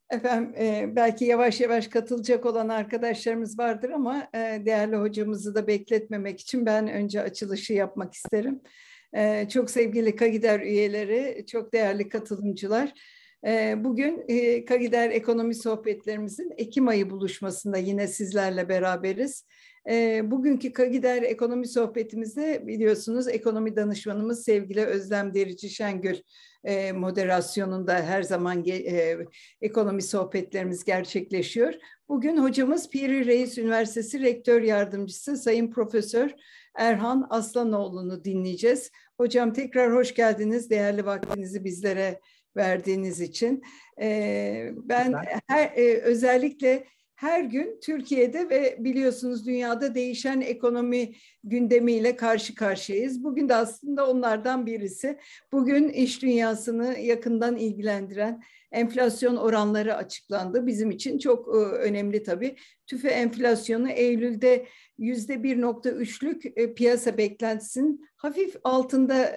Efendim, belki yavaş yavaş katılacak olan arkadaşlarımız vardır ama değerli hocamızı da bekletmemek için ben önce açılışı yapmak isterim. Çok sevgili KAGİDER üyeleri, çok değerli katılımcılar. Bugün KAGİDER Ekonomi Sohbetlerimizin Ekim ayı buluşmasında yine sizlerle beraberiz. Bugünkü KAGİDER Ekonomi Sohbetimizde biliyorsunuz ekonomi danışmanımız sevgili Özlem Derici Şengül moderasyonunda her zaman ekonomi sohbetlerimiz gerçekleşiyor. Bugün hocamız Piri Reis Üniversitesi Rektör Yardımcısı Sayın Profesör Erhan Aslanoğlu'nu dinleyeceğiz. Hocam tekrar hoş geldiniz. Değerli vaktinizi bizlere verdiğiniz için. Ben özellikle her gün Türkiye'de ve biliyorsunuz dünyada değişen ekonomi gündemiyle karşı karşıyayız. Bugün de aslında onlardan birisi. Bugün iş dünyasını yakından ilgilendiren enflasyon oranları açıklandı. Bizim için çok önemli tabii. TÜFE enflasyonu Eylül'de %1,3'lük piyasa beklentisinin hafif altında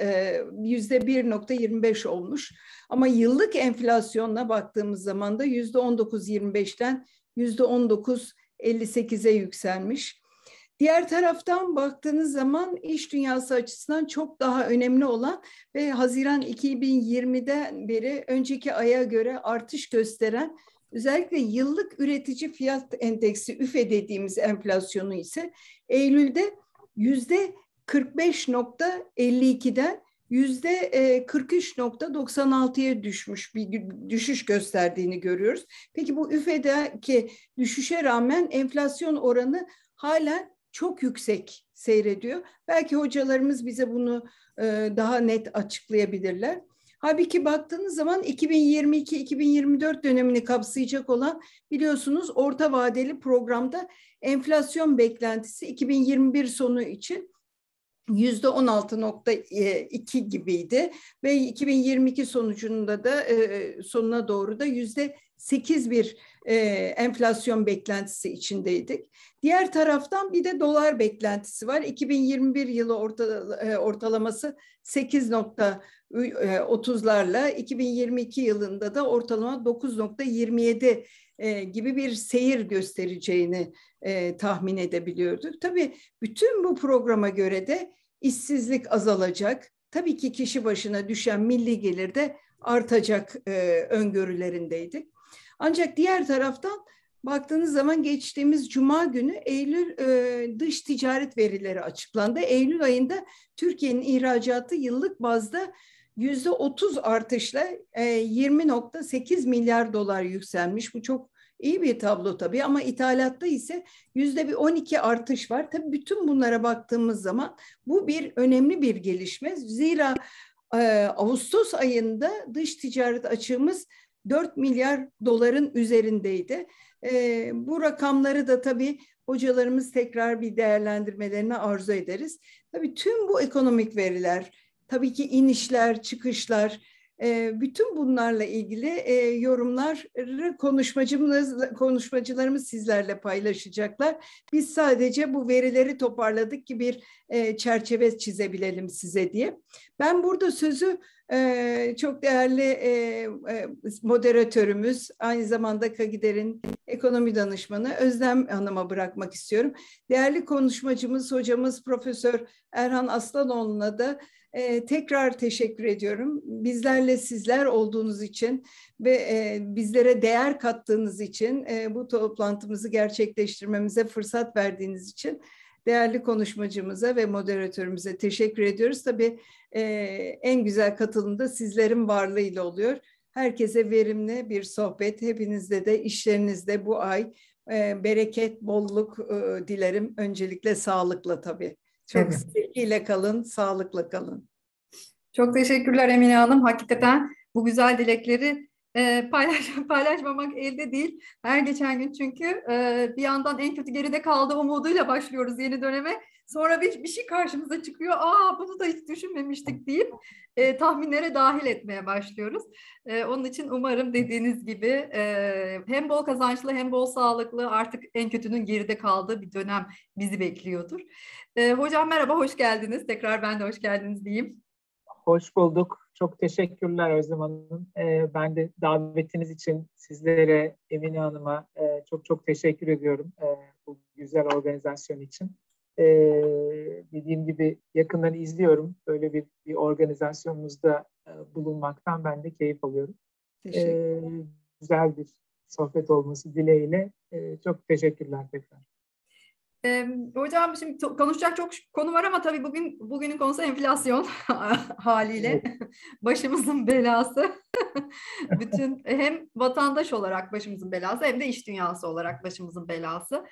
%1,25 olmuş. Ama yıllık enflasyonla baktığımız zaman da %19,25'ten %19,58'e yükselmiş. Diğer taraftan baktığınız zaman iş dünyası açısından çok daha önemli olan ve Haziran 2020'den beri önceki aya göre artış gösteren özellikle yıllık üretici fiyat endeksi üfe dediğimiz enflasyonu ise Eylül'de %45,52'den %43,96'ya düşmüş bir düşüş gösterdiğini görüyoruz. Peki bu üfedeki düşüşe rağmen enflasyon oranı hala çok yüksek seyrediyor. Belki hocalarımız bize bunu daha net açıklayabilirler. Halbuki baktığınız zaman 2022-2024 dönemini kapsayacak olan biliyorsunuz orta vadeli programda enflasyon beklentisi 2021 sonu için %16,2 gibiydi ve 2022 sonucunda da sonuna doğru da %8 bir enflasyon beklentisi içindeydik. Diğer taraftan bir de dolar beklentisi var. 2021 yılı ortalaması 8,30'larla 2022 yılında da ortalama 9,27 gibi bir seyir göstereceğini tahmin edebiliyorduk. Tabii bütün bu programa göre de işsizlik azalacak. Tabii ki kişi başına düşen milli gelir de artacak öngörülerindeydik. Ancak diğer taraftan baktığınız zaman geçtiğimiz Cuma günü Eylül dış ticaret verileri açıklandı. Eylül ayında Türkiye'nin ihracatı yıllık bazda %30 artışla 20,8 milyar dolar yükselmiş. Bu çok İyi bir tablo tabii ama ithalatta ise %12 artış var. Tabii bütün bunlara baktığımız zaman bu bir önemli bir gelişme. Zira Ağustos ayında dış ticaret açığımız 4 milyar doların üzerindeydi. Bu rakamları da tabii hocalarımız tekrar bir değerlendirmelerini arzu ederiz. Tabii tüm bu ekonomik veriler, tabii ki inişler, çıkışlar, bütün bunlarla ilgili yorumları konuşmacılarımız sizlerle paylaşacaklar. Biz sadece bu verileri toparladık ki bir çerçeve çizebilelim size diye. Ben burada sözü çok değerli moderatörümüz, aynı zamanda KAGİDER'in ekonomi danışmanı Özlem Hanım'a bırakmak istiyorum. Değerli konuşmacımız, hocamız Profesör Erhan Aslanoğlu'na da tekrar teşekkür ediyorum. Bizlerle sizler olduğunuz için ve bizlere değer kattığınız için bu toplantımızı gerçekleştirmemize fırsat verdiğiniz için değerli konuşmacımıza ve moderatörümüze teşekkür ediyoruz. Tabii en güzel katılım da sizlerin varlığıyla oluyor. Herkese verimli bir sohbet. Hepinizde de işlerinizde bu ay bereket, bolluk dilerim. Öncelikle sağlıkla tabii. Çok sevgiyle kalın, sağlıkla kalın. Çok teşekkürler Emine Hanım. Hakikaten bu güzel dilekleri paylaşmamak elde değil. Her geçen gün çünkü bir yandan en kötü geride kaldı umuduyla başlıyoruz yeni döneme. Sonra bir şey karşımıza çıkıyor. Bunu da hiç düşünmemiştik deyip tahminlere dahil etmeye başlıyoruz. Onun için umarım dediğiniz gibi hem bol kazançlı hem bol sağlıklı artık en kötünün geride kaldığı bir dönem bizi bekliyordur. Hocam merhaba, hoş geldiniz. Tekrar ben de hoş geldiniz diyeyim. Hoş bulduk. Çok teşekkürler Özlem Hanım. Ben de davetiniz için sizlere, Emine Hanım'a çok çok teşekkür ediyorum bu güzel organizasyon için. Dediğim gibi yakından izliyorum. Böyle bir organizasyonunuzda bulunmaktan ben de keyif alıyorum. Güzel bir sohbet olması dileğiyle. Çok teşekkürler tekrar. Hocam şimdi konuşacak çok konu var ama tabii bugünün konusu enflasyon haliyle başımızın belası. Bütün hem vatandaş olarak başımızın belası hem de iş dünyası olarak başımızın belası.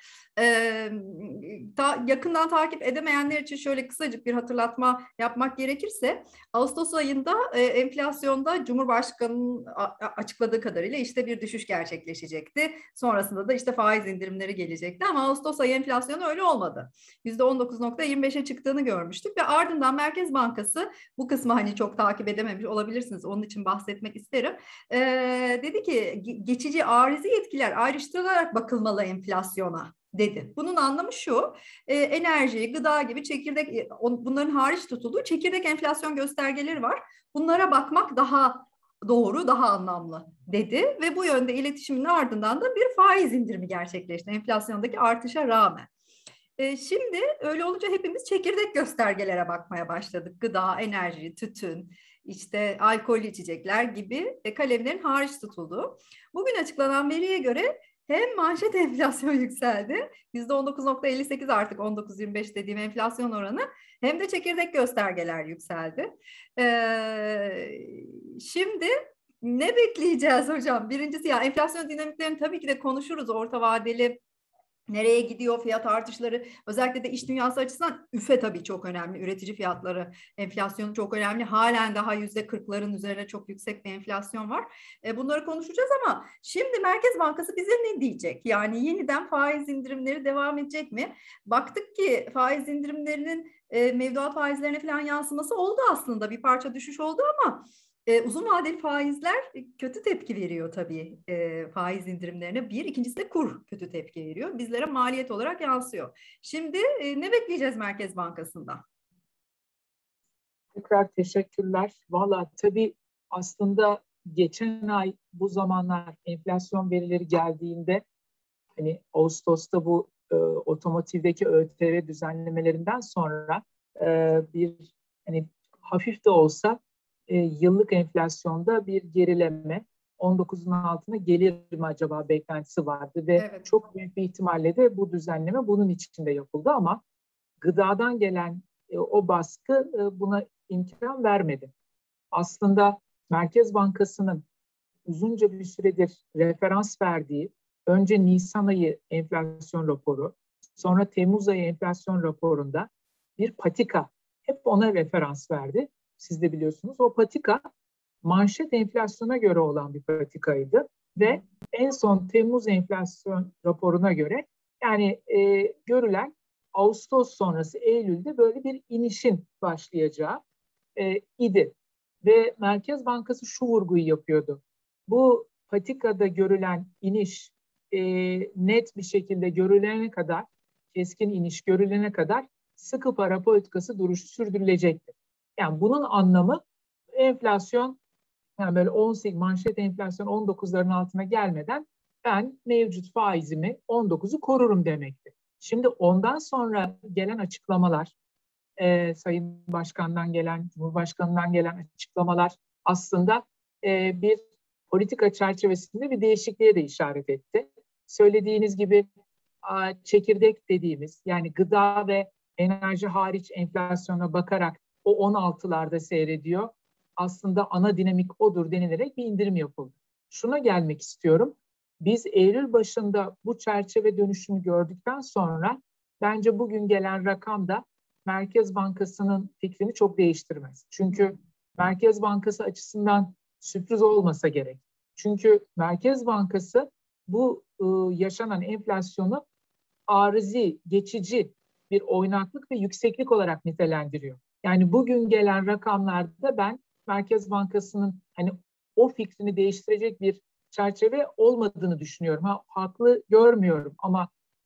Yakından takip edemeyenler için şöyle kısacık bir hatırlatma yapmak gerekirse Ağustos ayında enflasyonda Cumhurbaşkanı'nın açıkladığı kadarıyla işte bir düşüş gerçekleşecekti. Sonrasında da işte faiz indirimleri gelecekti ama Ağustos ayı enflasyonu öyle olmadı. %19.25'e çıktığını görmüştük ve ardından Merkez Bankası bu kısmı hani çok takip edememiş olabilirsiniz. Onun için bahsetmek isterim. Dedi ki geçici arizi etkiler ayrıştırılarak bakılmalı enflasyona dedi. Bunun anlamı şu, enerji, gıda gibi çekirdek, bunların hariç tutulduğu çekirdek enflasyon göstergeleri var. Bunlara bakmak daha doğru, daha anlamlı dedi ve bu yönde iletişimin ardından da bir faiz indirimi gerçekleşti enflasyondaki artışa rağmen. Şimdi öyle olunca hepimiz çekirdek göstergelere bakmaya başladık. Gıda, enerji, tütün, işte alkollü içecekler gibi kalemlerin hariç tutulduğu. Bugün açıklanan veriye göre hem manşet enflasyon yükseldi, %19.58 artık 19.25 dediğim enflasyon oranı, hem de çekirdek göstergeler yükseldi. Şimdi ne bekleyeceğiz hocam? Birincisi ya enflasyon dinamiklerini tabii ki de konuşuruz, orta vadeli nereye gidiyor fiyat artışları, özellikle de iş dünyası açısından üfe tabii çok önemli. Üretici fiyatları, enflasyonu çok önemli. Halen daha %40'ların üzerine çok yüksek bir enflasyon var. Bunları konuşacağız ama şimdi Merkez Bankası bize ne diyecek? Yani yeniden faiz indirimleri devam edecek mi? Baktık ki faiz indirimlerinin mevduat faizlerine falan yansıması oldu aslında. Bir parça düşüş oldu ama uzun vadeli faizler kötü tepki veriyor tabii faiz indirimlerine. İkincisi de kur kötü tepki veriyor. Bizlere maliyet olarak yansıyor. Şimdi ne bekleyeceğiz Merkez Bankası'ndan? Tekrar teşekkürler. Valla tabii aslında geçen ay bu zamanlar enflasyon verileri geldiğinde hani Ağustos'ta bu otomotivdeki ÖTV düzenlemelerinden sonra bir hani hafif de olsa yıllık enflasyonda bir gerileme 19'un altına gelir mi acaba beklentisi vardı ve evet, çok büyük bir ihtimalle de bu düzenleme bunun içinde yapıldı ama gıdadan gelen o baskı buna imkan vermedi. Aslında Merkez Bankası'nın uzunca bir süredir referans verdiği önce Nisan ayı enflasyon raporu, sonra Temmuz ayı enflasyon raporunda bir patika hep ona referans verdi. Siz de biliyorsunuz o patika manşet enflasyona göre olan bir patikaydı ve en son Temmuz enflasyon raporuna göre yani görülen Ağustos sonrası Eylül'de böyle bir inişin başlayacağı idi. Ve Merkez Bankası şu vurguyu yapıyordu. Bu patikada görülen iniş net bir şekilde görülene kadar, keskin iniş görülene kadar sıkı para politikası duruşu sürdürülecektir. Yani bunun anlamı enflasyon yani böyle 18 manşet enflasyon 19'ların altına gelmeden ben mevcut faizimi 19'u korurum demektir. Şimdi ondan sonra gelen açıklamalar, Sayın Başkan'dan gelen, Cumhurbaşkanı'ndan gelen açıklamalar aslında bir politika çerçevesinde bir değişikliğe de işaret etti. Söylediğiniz gibi çekirdek dediğimiz yani gıda ve enerji hariç enflasyona bakarak o 16'larda seyrediyor. Aslında ana dinamik odur denilerek bir indirim yapıldı. Şuna gelmek istiyorum. Biz Eylül başında bu çerçeve dönüşümü gördükten sonra bence bugün gelen rakam da Merkez Bankası'nın fikrini çok değiştirmez. Çünkü Merkez Bankası açısından sürpriz olmasa gerek. Çünkü Merkez Bankası bu yaşanan enflasyonu arizi, geçici bir oynaklık ve yükseklik olarak nitelendiriyor. Yani bugün gelen rakamlarda ben Merkez Bankası'nın hani o fikrini değiştirecek bir çerçeve olmadığını düşünüyorum. Haklı görmüyorum ama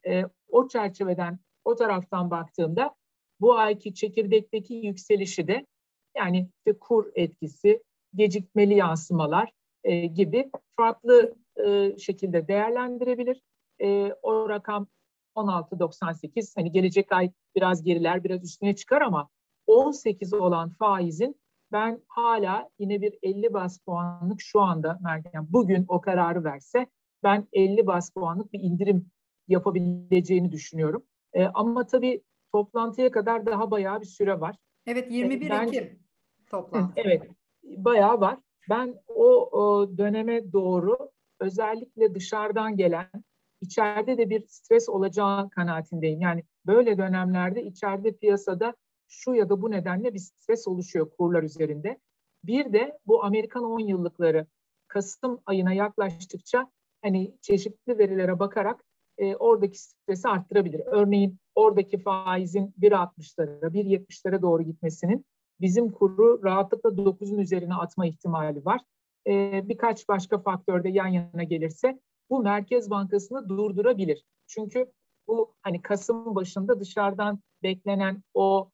o çerçeveden, o taraftan baktığımda bu ayki çekirdekteki yükselişi de yani işte kur etkisi, gecikmeli yansımalar gibi farklı şekilde değerlendirebilir. O rakam 16.98, hani gelecek ay biraz geriler, biraz üstüne çıkar ama 18 olan faizin ben hala yine bir 50 bas puanlık şu anda Meryem bugün o kararı verse ben 50 bas puanlık bir indirim yapabileceğini düşünüyorum. Ama tabii toplantıya kadar daha bayağı bir süre var. Evet, 21 Bence, Ekim toplantı. evet, bayağı var. Ben o döneme doğru özellikle dışarıdan gelen, içeride de bir stres olacağı kanaatindeyim. Yani böyle dönemlerde içeride piyasada şu ya da bu nedenle bir stres oluşuyor kurlar üzerinde. Bir de bu Amerikan 10 yıllıkları Kasım ayına yaklaştıkça hani çeşitli verilere bakarak oradaki stresi arttırabilir. Örneğin oradaki faizin 1.60'lara, 1.70'lere doğru gitmesinin bizim kuru rahatlıkla 9'un üzerine atma ihtimali var. Birkaç başka faktör de yan yana gelirse bu Merkez Bankası'nı durdurabilir. Çünkü bu hani Kasım başında dışarıdan beklenen o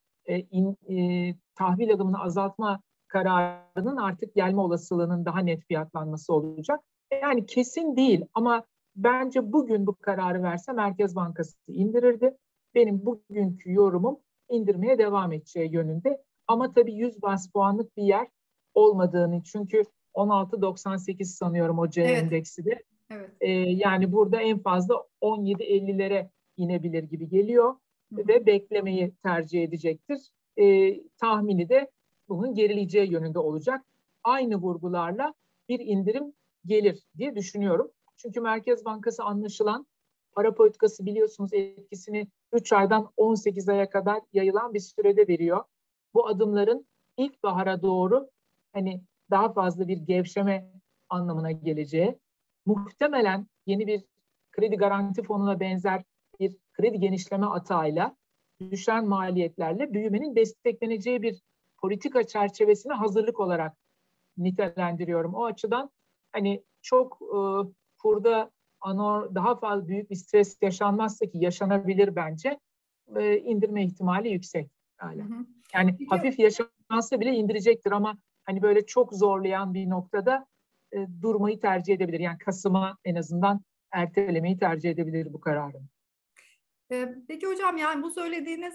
tahvil alımını azaltma kararının artık gelme olasılığının daha net fiyatlanması olacak. Yani kesin değil ama bence bugün bu kararı verse Merkez Bankası indirirdi. Benim bugünkü yorumum indirmeye devam edeceği yönünde. Ama tabii 100 bas puanlık bir yer olmadığını, çünkü 16.98 sanıyorum o C Evet, endeksi de. evet. Yani burada en fazla 17.50'lere inebilir gibi geliyor ve beklemeyi tercih edecektir. Tahmini de bunun gerileyeceği yönünde olacak. Aynı vurgularla bir indirim gelir diye düşünüyorum. Çünkü Merkez Bankası anlaşılan para politikası biliyorsunuz etkisini 3 aydan 18 aya kadar yayılan bir sürede veriyor. Bu adımların ilkbahara doğru hani daha fazla bir gevşeme anlamına geleceği, muhtemelen yeni bir kredi garanti fonuna benzer bir kredi genişleme atağıyla düşen maliyetlerle büyümenin destekleneceği bir politika çerçevesine hazırlık olarak nitelendiriyorum. O açıdan hani çok kurda daha fazla büyük bir stres yaşanmazsa ki yaşanabilir bence indirme ihtimali yüksek hala. Yani Peki, hafif yaşansa bile indirecektir ama hani böyle çok zorlayan bir noktada durmayı tercih edebilir. Yani Kasım'a en azından ertelemeyi tercih edebilir bu kararın. Peki hocam, yani bu söylediğiniz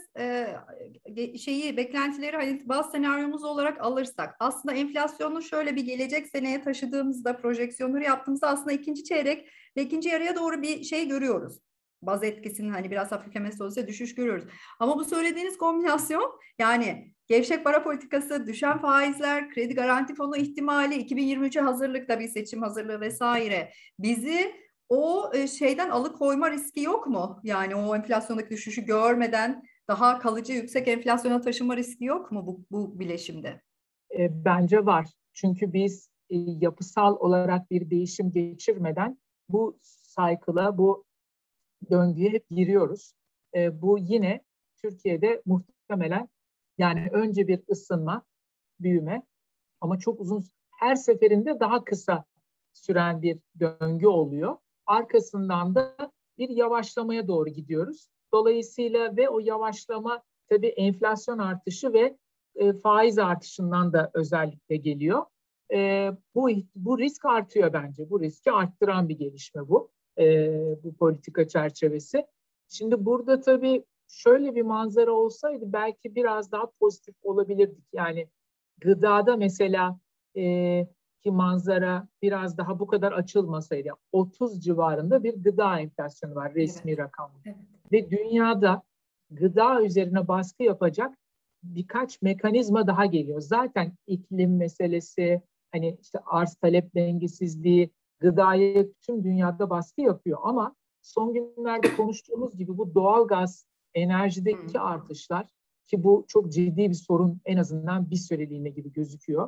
beklentileri hani bazı senaryomuz olarak alırsak aslında enflasyonu şöyle bir gelecek seneye taşıdığımızda projeksiyonları yaptığımızda aslında ikinci çeyrek ve ikinci yarıya doğru bir şey görüyoruz. Baz etkisinin hani biraz hafiflemesi olursa düşüş görüyoruz. Ama bu söylediğiniz kombinasyon, yani gevşek para politikası, düşen faizler, kredi garanti fonu ihtimali, 2023'e hazırlık, tabii seçim hazırlığı vesaire, bizi o şeyden alıkoyma riski yok mu? Yani o enflasyondaki düşüşü görmeden daha kalıcı yüksek enflasyona taşıma riski yok mu bu bileşimde? Bence var. Çünkü biz yapısal olarak bir değişim geçirmeden bu cycle'a, bu döngüye hep giriyoruz. Bu yine Türkiye'de muhtemelen yani önce bir ısınma, büyüme ama çok uzun, her seferinde daha kısa süren bir döngü oluyor. Arkasından da bir yavaşlamaya doğru gidiyoruz. Dolayısıyla ve o yavaşlama tabii enflasyon artışı ve faiz artışından da özellikle geliyor. Bu risk artıyor bence. Bu riski arttıran bir gelişme bu. Bu politika çerçevesi. Şimdi burada tabii şöyle bir manzara olsaydı belki biraz daha pozitif olabilirdik. Yani gıdada mesela ki manzara biraz daha bu kadar açılmasaydı 30 civarında bir gıda enflasyonu var resmi Evet. rakam. Evet. Ve dünyada gıda üzerine baskı yapacak birkaç mekanizma daha geliyor. Zaten iklim meselesi, hani işte arz talep dengesizliği gıdaya tüm dünyada baskı yapıyor ama son günlerde konuştuğumuz gibi bu doğal gaz, enerjideki artışlar ki bu çok ciddi bir sorun en azından bir süreliğine gibi gözüküyor.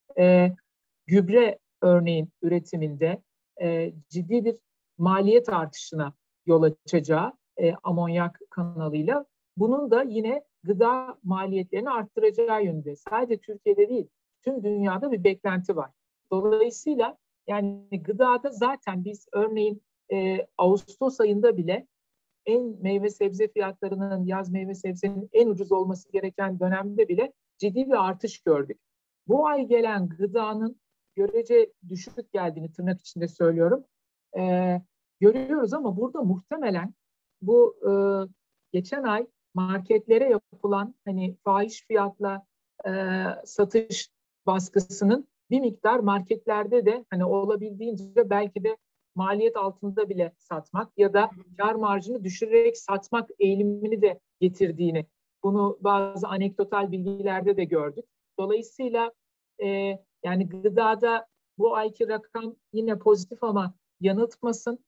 Gübre örneğin üretiminde ciddi bir maliyet artışına yol açacağı amonyak kanalıyla bunun da yine gıda maliyetlerini arttıracağı yönünde. Sadece Türkiye'de değil, tüm dünyada bir beklenti var. Dolayısıyla yani gıdada zaten biz örneğin Ağustos ayında bile meyve sebze fiyatlarının, yaz meyve sebzenin en ucuz olması gereken dönemde bile ciddi bir artış gördük. bu ay gelen gıdanın görece düşük geldiğini tırnak içinde söylüyorum. Görüyoruz ama burada muhtemelen bu geçen ay marketlere yapılan hani fahiş fiyatla satış baskısının bir miktar marketlerde de hani olabildiğince belki de maliyet altında bile satmak ya da kar marjını düşürerek satmak eğilimini de getirdiğini, bunu bazı anekdotal bilgilerde de gördük. Dolayısıyla yani gıdada bu ayki rakam yine pozitif ama yanıltmasın.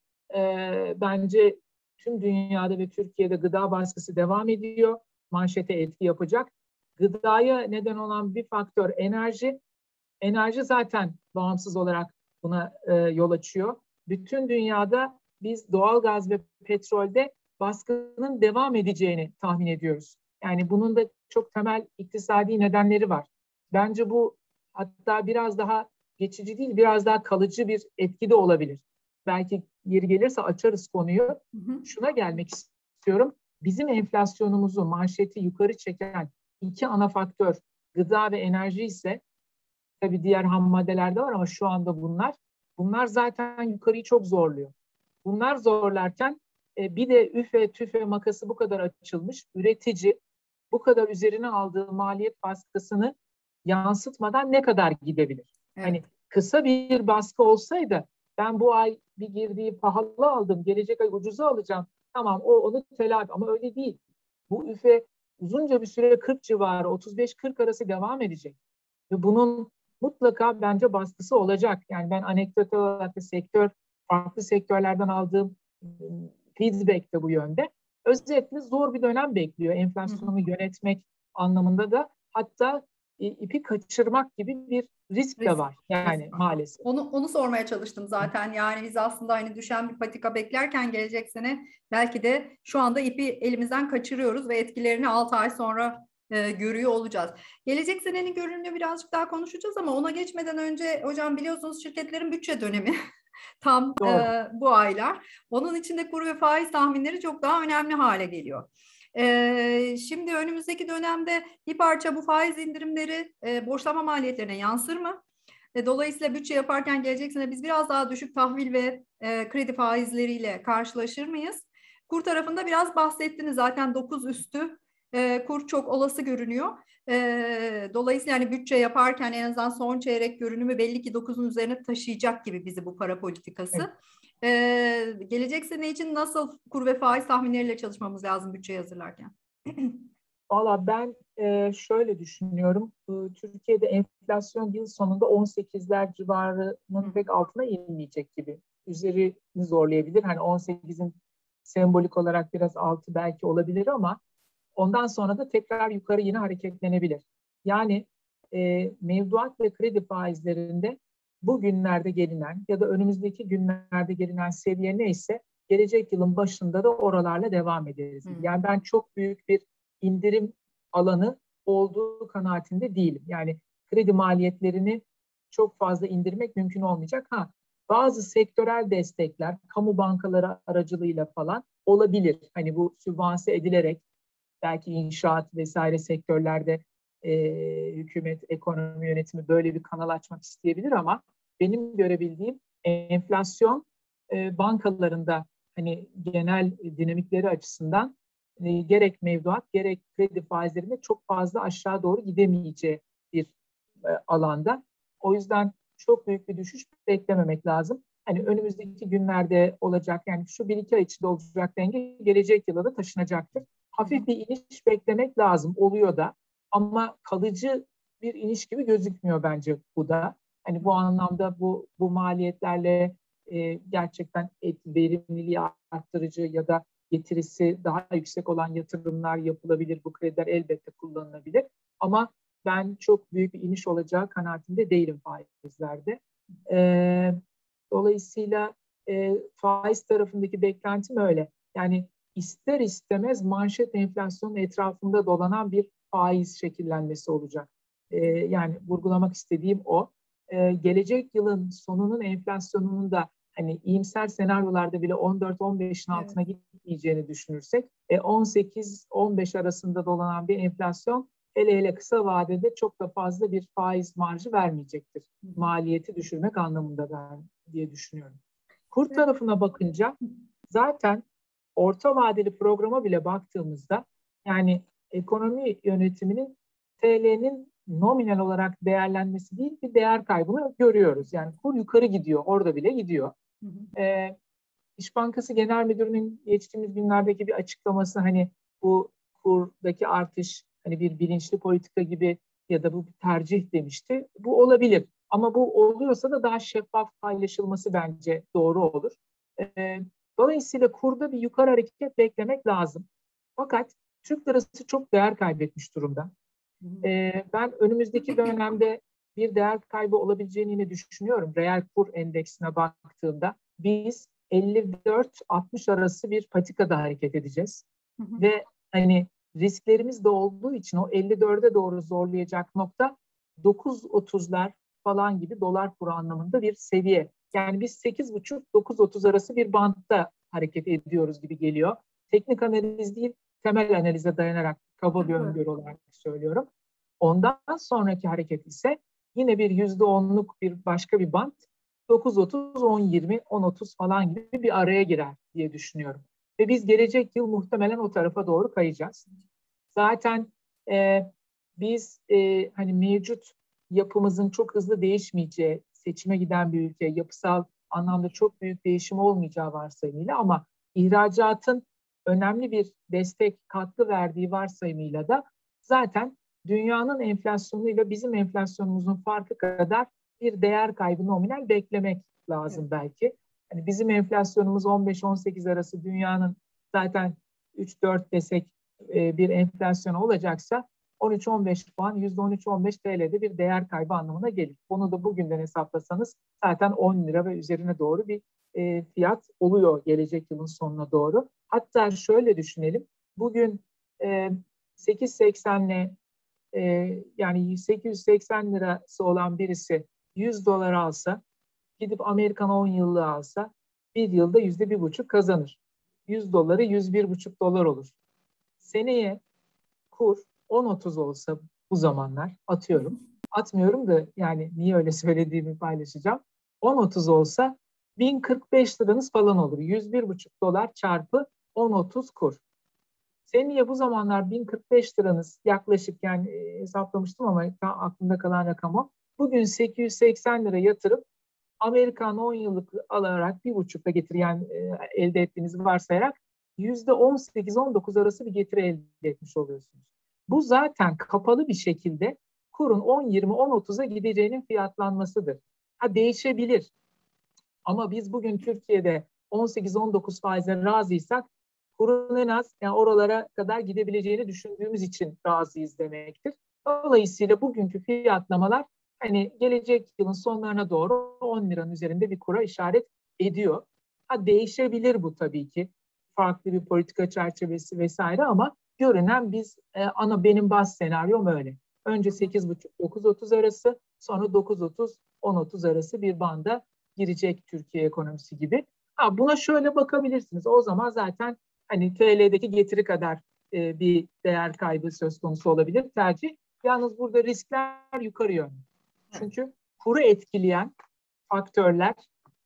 Bence tüm dünyada ve Türkiye'de gıda baskısı devam ediyor. Manşete etki yapacak. Gıdaya neden olan bir faktör enerji. Enerji zaten bağımsız olarak buna yol açıyor. Bütün dünyada biz doğalgaz ve petrolde baskının devam edeceğini tahmin ediyoruz. Yani bunun da çok temel iktisadi nedenleri var. Bence bu hatta biraz daha geçici değil, biraz daha kalıcı bir etki de olabilir. Belki yeri gelirse açarız konuyu. Şuna gelmek istiyorum. Bizim enflasyonumuzu, manşeti yukarı çeken iki ana faktör gıda ve enerji ise, tabii diğer ham maddeler de var ama şu anda bunlar zaten yukarıyı çok zorluyor. Bunlar zorlarken bir de üfe tüfe makası bu kadar açılmış. Üretici bu kadar üzerine aldığı maliyet baskısını yansıtmadan ne kadar gidebilir? Evet. Hani kısa bir baskı olsaydı ben bu ay bir girdiği pahalı aldım, gelecek ay ucuza alacağım. Tamam, onu telafi, ama öyle değil. Bu üfe uzunca bir süre 40 civarı, 35-40 arası devam edecek. Ve bunun mutlaka bence baskısı olacak. Yani ben anekdotal olarak da farklı sektörlerden aldığım feedback de bu yönde. Özetle zor bir dönem bekliyor enflasyonu yönetmek anlamında da, hatta ipi kaçırmak gibi bir risk de var yani maalesef. Onu sormaya çalıştım zaten. Yani biz aslında hani düşen bir patika beklerken gelecek sene belki de şu anda ipi elimizden kaçırıyoruz ve etkilerini 6 ay sonra görüyor olacağız. Gelecek senenin görünümünü birazcık daha konuşacağız ama ona geçmeden önce hocam biliyorsunuz şirketlerin bütçe dönemi tam bu aylar. Onun için de kur ve faiz tahminleri çok daha önemli hale geliyor. Şimdi önümüzdeki dönemde bir parça bu faiz indirimleri borçlama maliyetlerine yansır mı? Dolayısıyla bütçe yaparken gelecek sene biz biraz daha düşük tahvil ve kredi faizleriyle karşılaşır mıyız? Kur tarafında biraz bahsettiniz zaten 9 üstü kur çok olası görünüyor. Dolayısıyla yani bütçe yaparken en azından son çeyrek görünümü belli ki 9'un üzerine taşıyacak gibi bizi bu para politikası. Evet. Gelecek sene için nasıl kur ve faiz tahminleriyle çalışmamız lazım bütçeyi hazırlarken? Valla ben şöyle düşünüyorum. Türkiye'de enflasyon yıl sonunda 18'ler civarının pek altına inmeyecek gibi. Üzerini zorlayabilir. Hani 18'in sembolik olarak biraz altı belki olabilir ama ondan sonra da tekrar yukarı yine hareketlenebilir. Yani mevduat ve kredi faizlerinde bugünlerde gelinen ya da önümüzdeki günlerde gelinen seviye neyse gelecek yılın başında da oralarla devam ederiz. Yani ben çok büyük bir indirim alanı olduğu kanaatinde değilim. Yani kredi maliyetlerini çok fazla indirmek mümkün olmayacak. Bazı sektörel destekler, kamu bankaları aracılığıyla falan olabilir. Hani bu sübvanse edilerek belki inşaat vesaire sektörlerde hükümet, ekonomi yönetimi böyle bir kanal açmak isteyebilir ama benim görebildiğim enflasyon bankalarında hani genel dinamikleri açısından gerek mevduat gerek kredi faizlerinde çok fazla aşağı doğru gidemeyeceği bir alanda. O yüzden çok büyük bir düşüş beklememek lazım. Hani önümüzdeki günlerde olacak, yani şu 1-2 ay içinde olacak denge gelecek yıla da taşınacaktır. Hafif bir iniş beklemek lazım, oluyor da, ama kalıcı bir iniş gibi gözükmüyor bence bu da. Hani bu anlamda bu maliyetlerle gerçekten verimliliği arttırıcı ya da getirisi daha yüksek olan yatırımlar yapılabilir. Bu krediler elbette kullanılabilir. Ama ben çok büyük bir iniş olacağı kanaatinde değilim faizlerde. Dolayısıyla faiz tarafındaki beklentim öyle. Yani ister istemez manşet enflasyonun etrafında dolanan bir faiz şekillenmesi olacak. Yani vurgulamak istediğim o. Gelecek yılın sonunun enflasyonunun da hani iyimser senaryolarda bile 14-15'in altına gitmeyeceğini düşünürsek 18-15 arasında dolanan bir enflasyon hele kısa vadede çok da fazla bir faiz marjı vermeyecektir. Maliyeti düşürmek anlamında ben diye düşünüyorum. Kur tarafına bakınca zaten orta vadeli programa bile baktığımızda yani ekonomi yönetiminin TL'nin nominal olarak değerlenmesi değil bir değer kaybını görüyoruz. Yani kur yukarı gidiyor, orada bile gidiyor. İş Bankası Genel Müdürü'nün geçtiğimiz günlerdeki bir açıklaması hani bu kurdaki artış hani bir bilinçli politika gibi ya da bu bir tercih demişti. Bu olabilir. Ama bu oluyorsa da daha şeffaf paylaşılması bence doğru olur. Dolayısıyla kurda bir yukarı hareket beklemek lazım. Fakat Türk lirası çok değer kaybetmiş durumda. Ben önümüzdeki dönemde bir değer kaybı olabileceğini yine düşünüyorum. Reel kur endeksine baktığımda biz 54-60 arası bir patikada hareket edeceğiz. Ve hani risklerimiz de olduğu için o 54'e doğru zorlayacak nokta 9.30'lar falan gibi dolar kuru anlamında bir seviye. Yani biz 8.5-9.30 arası bir bantta hareket ediyoruz gibi geliyor. Teknik analiz değil, temel analize dayanarak kaba bir öngörü olarak söylüyorum. Ondan sonraki hareket ise yine bir %10'luk bir başka bir bant 9.30, 10.20, 10.30 falan gibi bir araya girer diye düşünüyorum. Ve biz gelecek yıl muhtemelen o tarafa doğru kayacağız. Zaten biz hani mevcut yapımızın çok hızlı değişmeyeceği, seçime giden bir ülke, yapısal anlamda çok büyük değişim olmayacağı varsayımıyla ama ihracatın önemli bir destek, katkı verdiği varsayımıyla da zaten dünyanın enflasyonuyla bizim enflasyonumuzun farkı kadar bir değer kaybı nominal beklemek lazım belki. Yani bizim enflasyonumuz 15-18 arası dünyanın zaten 3-4 desek bir enflasyon olacaksa 13-15 puan, %13-15 TL'de bir değer kaybı anlamına gelir. Bunu da bugünden hesaplasanız zaten 10 lira ve üzerine doğru bir fiyat oluyor gelecek yılın sonuna doğru. Hatta şöyle düşünelim. Bugün 8.80'le yani 880 lirası olan birisi 100 dolar alsa, gidip Amerikan 10 yıllığı alsa bir yılda %1,5 kazanır. 100 doları 101,5 dolar olur. Seneye kur 10.30 olsa bu zamanlar atıyorum. Atmıyorum da yani niye öyle söylediğimi paylaşacağım. 10.30 olsa 1045 liranız falan olur. 101,5 dolar çarpı 10.30 kur. Seneye bu zamanlar 1045 liranız yaklaşık yani hesaplamıştım ama aklımda kalan rakam o. Bugün 880 lira yatırıp Amerikan 10 yıllık alarak 1,5'a getiri yani elde ettiğinizi varsayarak %18-19 arası bir getiri elde etmiş oluyorsunuz. Bu zaten kapalı bir şekilde kurun 10-20-10-30'a gideceğinin fiyatlanmasıdır. Ha değişebilir. Ama biz bugün Türkiye'de 18-19 faizle razıysak kurun en az yani oralara kadar gidebileceğini düşündüğümüz için razıyız demektir. Dolayısıyla bugünkü fiyatlamalar hani gelecek yılın sonlarına doğru 10 liranın üzerinde bir kura işaret ediyor. Ha değişebilir bu tabii ki. Farklı bir politika çerçevesi vesaire ama görünen biz benim baz senaryom öyle. Önce 8,5-9.30 arası, sonra 9.30-10.30 arası bir banda girecek Türkiye ekonomisi gibi. Ha buna şöyle bakabilirsiniz. O zaman zaten hani TL'deki getiri kadar bir değer kaybı söz konusu olabilir tercih. Yalnız burada riskler yukarı yönlü. Çünkü kuru etkileyen faktörler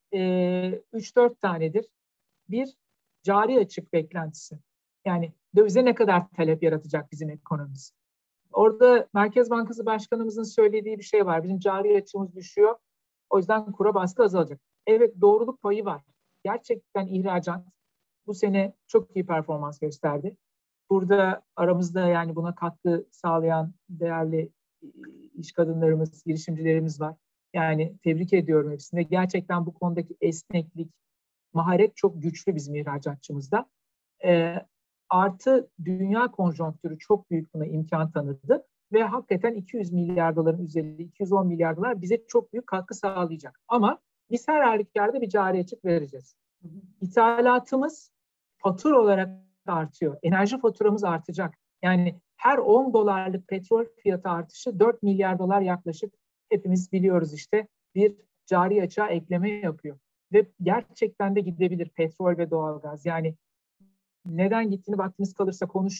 3-4 tanedir. Bir, cari açık beklentisi. Yani dövize ne kadar talep yaratacak bizim ekonomimiz. Orada Merkez Bankası Başkanımızın söylediği bir şey var. Bizim cari açığımız düşüyor. O yüzden kura baskı azalacak. Evet doğruluk payı var. Gerçekten ihracat bu sene çok iyi performans gösterdi. Burada aramızda yani buna katkı sağlayan değerli iş kadınlarımız, girişimcilerimiz var. Yani tebrik ediyorum hepsine. Gerçekten bu konudaki esneklik, maharet çok güçlü bizim ihracatçımızda. Artı dünya konjonktürü çok büyük buna imkan tanıdı ve hakikaten 200 milyar doların üzerinde 210 milyar dolar bize çok büyük katkı sağlayacak. Ama biz her halükarda bir cari açık vereceğiz. İthalatımız fatura olarak artıyor. Enerji faturamız artacak. Yani her 10 dolarlık petrol fiyatı artışı 4 milyar dolar yaklaşık hepimiz biliyoruz işte bir cari açığa ekleme yapıyor. Ve gerçekten de gidebilir petrol ve doğalgaz. Yani neden gittiğini vaktiniz kalırsa konuşuruz.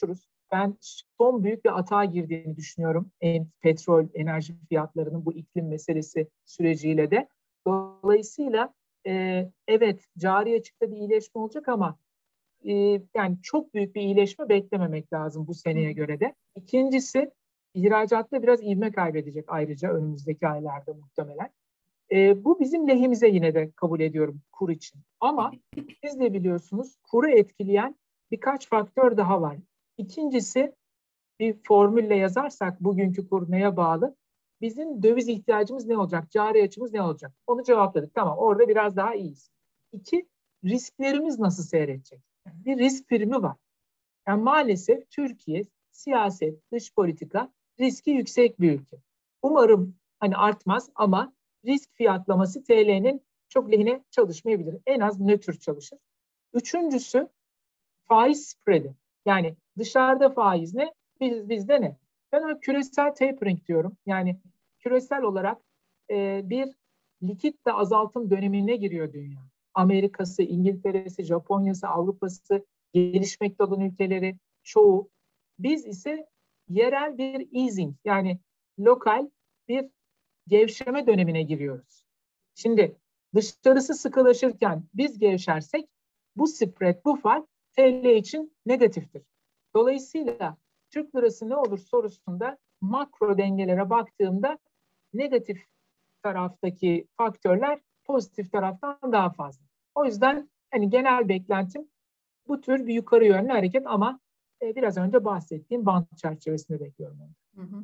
ben son büyük bir atağa girdiğini düşünüyorum. Petrol, enerji fiyatlarının bu iklim meselesi süreciyle de. Dolayısıyla evet, cari açıkta bir iyileşme olacak ama yani çok büyük bir iyileşme beklememek lazım bu seneye göre de. İkincisi, ihracatta biraz ivme kaybedecek ayrıca önümüzdeki aylarda muhtemelen. Bu bizim lehimize, yine de kabul ediyorum kur için. Ama siz de biliyorsunuz, kuru etkileyen birkaç faktör daha var. İkincisi, bir formülle yazarsak bugünkü kur neye bağlı? Bizim döviz ihtiyacımız ne olacak? Cari açımız ne olacak? Onu cevapladık. Tamam, orada biraz daha iyiyiz. İki, risklerimiz nasıl seyredecek? Yani bir risk primi var. Yani maalesef Türkiye siyaset, dış politika riski yüksek bir ülke. Umarım hani artmaz ama risk fiyatlaması TL'nin çok lehine çalışmayabilir. En az nötr çalışır. Üçüncüsü, faiz spreadi. Yani dışarıda faiz ne, bizde ne? Ben ona küresel tapering diyorum. Yani küresel olarak bir likitte azaltım dönemine giriyor dünya. Amerika'sı, İngiltere'si, Japonya'sı, Avrupa'sı, gelişmekte olan ülkeleri çoğu. Biz ise yerel bir easing, yani lokal bir gevşeme dönemine giriyoruz. Şimdi dışarısı sıkılaşırken biz gevşersek bu spread, bu fark TL için negatiftir. Dolayısıyla Türk lirası ne olur sorusunda makro dengelere baktığımda negatif taraftaki faktörler pozitif taraftan daha fazla. O yüzden hani genel beklentim bu tür bir yukarı yönlü hareket ama biraz önce bahsettiğim band çerçevesinde bekliyorum onu. Hı hı.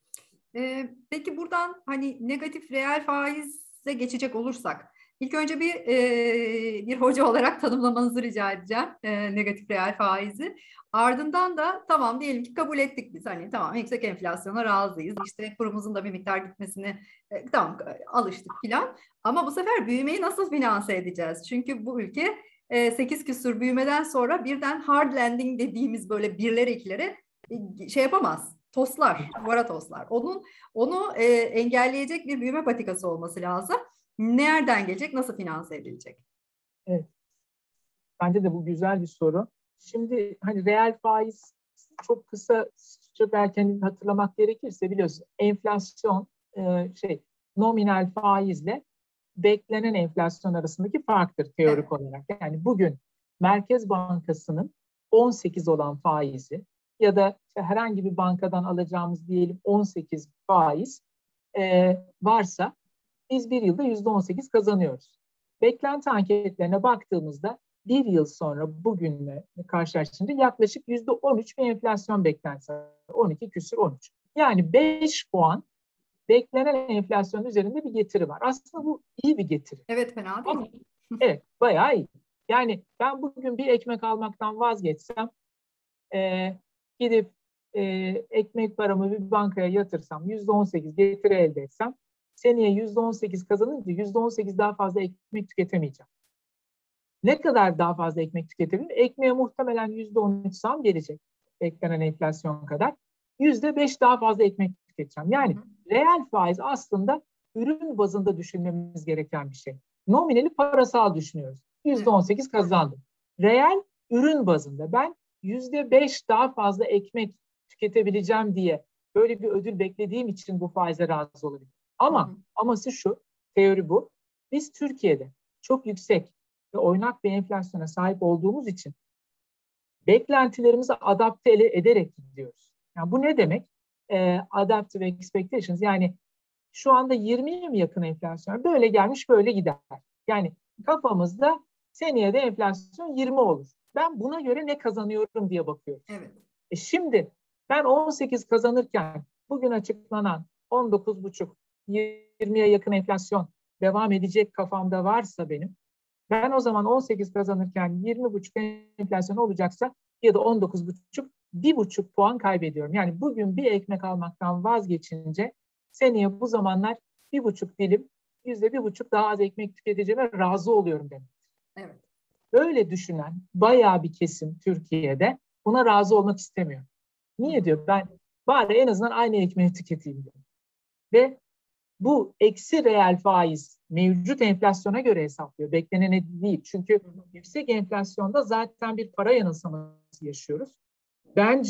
Peki buradan hani negatif reel faize geçecek olursak ilk önce bir hoca olarak tanımlamanızı rica edeceğim negatif reel faizi. Ardından da tamam diyelim ki kabul ettik biz, hani tamam yüksek enflasyona razıyız. İşte kurumuzun da bir miktar gitmesini tamam alıştık filan. Ama bu sefer büyümeyi nasıl finanse edeceğiz? Çünkü bu ülke 8 küsur büyümeden sonra birden hard landing dediğimiz böyle birler ikilere şey yapamaz. Toslar, duvara toslar. Onu engelleyecek bir büyüme patikası olması lazım. Nereden gelecek, nasıl finanse edilecek? Evet. Bence de bu güzel bir soru. Şimdi hani reel faiz, çok kısa belki hani hatırlamak gerekirse, biliyorsun enflasyon nominal faizle beklenen enflasyon arasındaki farktır teorik Evet. olarak. Yani bugün Merkez Bankası'nın 18 olan faizi ya da işte herhangi bir bankadan alacağımız diyelim 18 faiz varsa biz bir yılda %18 kazanıyoruz. Beklenti anketlerine baktığımızda bir yıl sonra bugünle karşılaştırınca yaklaşık %13 bir enflasyon beklentisi var. 12 küsur 13. Yani 5 puan beklenen enflasyonun üzerinde bir getiri var. Aslında bu iyi bir getiri. Evet, fena değil. Ama evet, bayağı iyi. Yani ben bugün bir ekmek almaktan vazgeçsem, gidip ekmek paramı bir bankaya yatırsam, %18 getiri elde etsem, seneye %18 kazanınca %18 daha fazla ekmek tüketemeyeceğim. Ne kadar daha fazla ekmek tüketebilirim? Ekmeğe muhtemelen %13 zam gelecek beklenen enflasyon kadar. %5 daha fazla ekmek tüketeceğim. Yani reel faiz aslında ürün bazında düşünmemiz gereken bir şey. Nominali parasal düşünüyoruz. %18 kazandım. Reel ürün bazında ben %5 daha fazla ekmek tüketebileceğim diye böyle bir ödül beklediğim için bu faize razı olabilirim. Ama aması şu, teori bu. Biz Türkiye'de çok yüksek ve oynak bir enflasyona sahip olduğumuz için beklentilerimizi adapte ederek gidiyoruz. Yani bu ne demek? Adaptive expectations, yani şu anda 20'ye mi yakın enflasyon? Böyle gelmiş böyle gider. Yani kafamızda seneye de enflasyon 20 olur. Ben buna göre ne kazanıyorum diye bakıyorum. Evet. Şimdi ben 18 kazanırken bugün açıklanan 19,5, 20'ye yakın enflasyon devam edecek kafamda varsa benim, ben o zaman 18 kazanırken 20,5 enflasyon olacaksa ya da 19,5, 1,5 puan kaybediyorum. Yani bugün bir ekmek almaktan vazgeçince seneye bu zamanlar 1,5 dilim, %1,5 daha az ekmek tüketeceğime razı oluyorum demek. Evet. Böyle düşünen bayağı bir kesim Türkiye'de buna razı olmak istemiyor. Niye diyor? Ben bari en azından aynı ekmeği tüketeyim diyor. Ve bu eksi reel faiz mevcut enflasyona göre hesaplıyor. Beklenene değil. Çünkü yüksek enflasyonda zaten bir para yanılsaması yaşıyoruz. Bence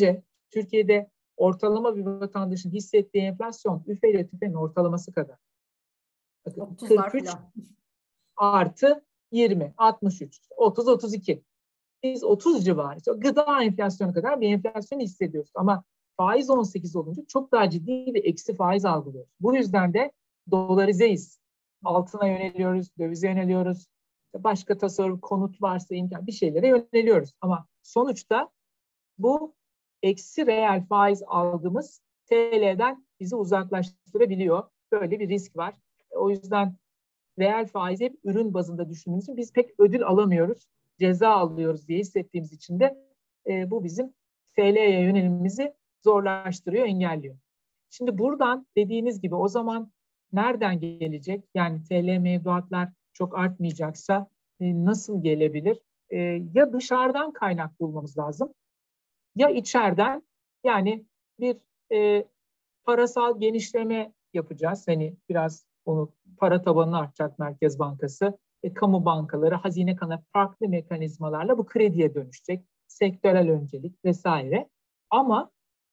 Türkiye'de ortalama bir vatandaşın hissettiği enflasyon üfe ile tüfenin ortalaması kadar. 30'lar 43 falan. artı 20, 63, 30, 32. Biz 30 civarı, gıda enflasyonu kadar bir enflasyon hissediyoruz. Ama faiz 18 olunca çok daha ciddi bir eksi faiz algılıyoruz. Bu yüzden de dolarizeyiz. Altına yöneliyoruz, dövize yöneliyoruz. Başka tasarruf, konut varsa imkan bir şeylere yöneliyoruz. Ama sonuçta bu eksi reel faiz algımız TL'den bizi uzaklaştırabiliyor. Böyle bir risk var. O yüzden reel faizi hep ürün bazında düşündüğümüz için biz pek ödül alamıyoruz. Ceza alıyoruz diye hissettiğimiz için de bu bizim TL'ye yönelimimizi zorlaştırıyor, engelliyor. Şimdi buradan dediğiniz gibi o zaman nereden gelecek? Yani TL mevduatlar çok artmayacaksa nasıl gelebilir? Ya dışarıdan kaynak bulmamız lazım ya içeriden, yani bir parasal genişleme yapacağız. Hani biraz onu para tabanını artacak Merkez Bankası. Kamu bankaları, hazine kanalı farklı mekanizmalarla bu krediye dönüşecek. Sektörel öncelik vesaire. Ama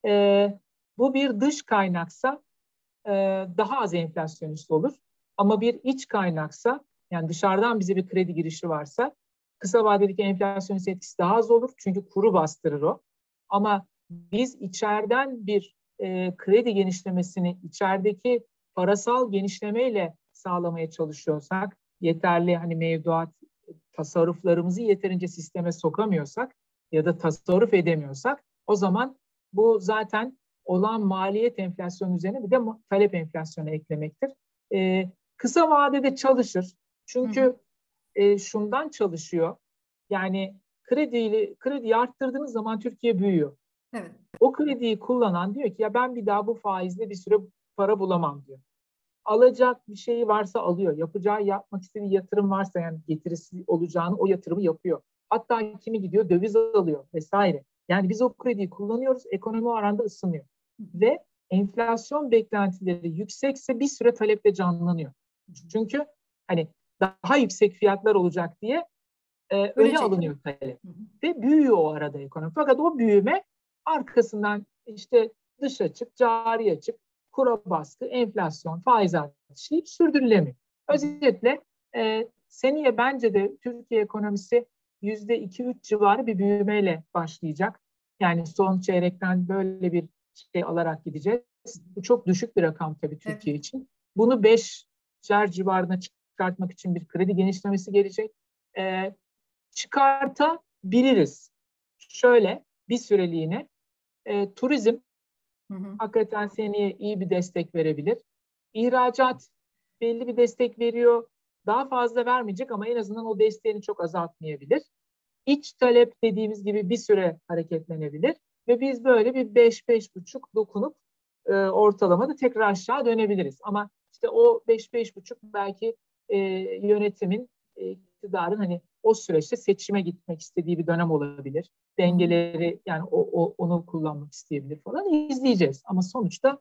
bu bir dış kaynaksa daha az enflasyonist olur. Ama bir iç kaynaksa, yani dışarıdan bize bir kredi girişi varsa kısa vadedeki enflasyonist etkisi daha az olur. Çünkü kuru bastırır o. Ama biz içeriden bir kredi genişlemesini içerideki parasal genişlemeyle sağlamaya çalışıyorsak, yeterli hani mevduat tasarruflarımızı yeterince sisteme sokamıyorsak ya da tasarruf edemiyorsak, o zaman bu zaten olan maliyet enflasyonu üzerine bir de talep enflasyonu eklemektir. Kısa vadede çalışır. Çünkü şundan çalışıyor. Yani krediyi arttırdığınız zaman Türkiye büyüyor. Evet. O krediyi kullanan diyor ki ya ben bir daha bu faizle bir süre para bulamam diyor. Alacak bir şeyi varsa alıyor. Yapacağı, yapmak istediği yatırım varsa, yani getirisi olacağını o yatırımı yapıyor. Hatta kimi gidiyor döviz alıyor vesaire. Yani biz o krediyi kullanıyoruz. Ekonomi o aranda ısınıyor. Ve enflasyon beklentileri yüksekse bir süre talepte canlanıyor. Çünkü hani daha yüksek fiyatlar olacak diye öne alınıyor talep. Ve büyüyor o arada ekonomi. Fakat o büyüme arkasından işte dış açık, cari açık, kura baskı, enflasyon, faiz artışı sürdürülemiyor. Özetle seneye bence de Türkiye ekonomisi %2-3 civarı bir büyümeyle başlayacak. Yani son çeyrekten böyle bir şey alarak gideceğiz. Bu çok düşük bir rakam tabii Türkiye için. Bunu 5'er civarına çıkartmak için bir kredi genişlemesi gelecek. Çıkartabiliriz. Şöyle bir süreliğine turizm hakikaten seneye iyi bir destek verebilir. İhracat belli bir destek veriyor. Daha fazla vermeyecek ama en azından o desteğini çok azaltmayabilir. İç talep dediğimiz gibi bir süre hareketlenebilir ve biz böyle bir 5-5,5 dokunup ortalamada tekrar aşağı dönebiliriz. Ama işte o 5-5,5 belki yönetimin, iktidarın hani o süreçte seçime gitmek istediği bir dönem olabilir. Dengeleri, yani onu kullanmak isteyebilir falan, izleyeceğiz. Ama sonuçta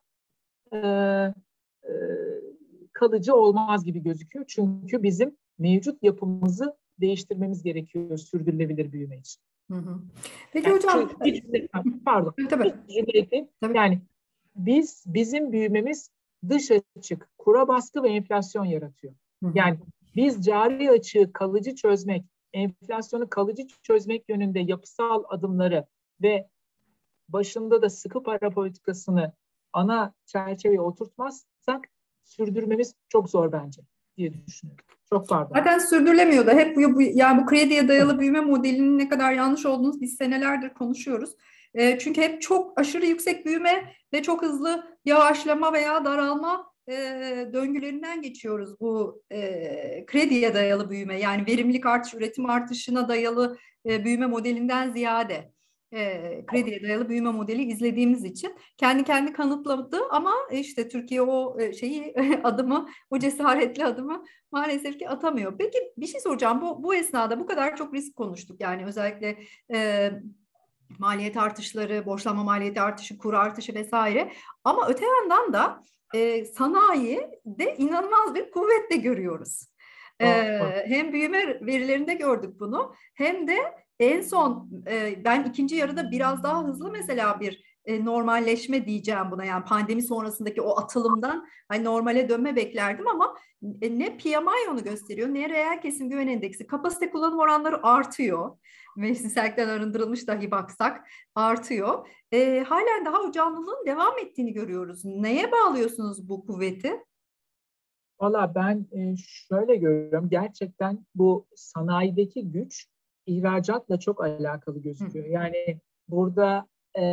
kalıcı olmaz gibi gözüküyor. Çünkü bizim mevcut yapımızı değiştirmemiz gerekiyor sürdürülebilir büyüme için. Peki yani hocam. Pardon. Tabii. Yani bizim büyümemiz dış açık, kura baskı ve enflasyon yaratıyor. Yani biz cari açığı kalıcı çözmek, enflasyonu kalıcı çözmek yönünde yapısal adımları ve başında da sıkı para politikasını ana çerçeveye oturtmazsak sürdürmemiz çok zor bence diye düşünüyorum. Çok pardon. Zaten sürdürülemiyor da hep yani bu krediye dayalı büyüme modelinin ne kadar yanlış olduğunu biz senelerdir konuşuyoruz. Çünkü hep çok aşırı yüksek büyüme ve çok hızlı yavaşlama veya daralma döngülerinden geçiyoruz bu krediye dayalı büyüme. Yani verimlilik artış, üretim artışına dayalı büyüme modelinden ziyade krediye dayalı büyüme modeli izlediğimiz için kendi kanıtladı ama işte Türkiye o adımı, o cesaretli adımı maalesef ki atamıyor. Peki bir şey soracağım. Bu esnada bu kadar çok risk konuştuk. Yani özellikle maliyet artışları, borçlanma maliyeti artışı, kur artışı vesaire. Ama öte yandan da sanayide inanılmaz bir kuvvet de görüyoruz. Hem büyüme verilerinde gördük bunu, hem de en son ben ikinci yarıda biraz daha hızlı mesela bir normalleşme diyeceğim buna, yani pandemi sonrasındaki o atılımdan hani normale dönme beklerdim ama ne PMI onu gösteriyor ne reel kesim güven endeksi. Kapasite kullanım oranları artıyor. Mevsimsellikten arındırılmış dahi baksak artıyor. Halen daha o canlılığın devam ettiğini görüyoruz. Neye bağlıyorsunuz bu kuvveti? Valla ben şöyle görüyorum. Gerçekten bu sanayideki güç ihracatla çok alakalı gözüküyor. Yani burada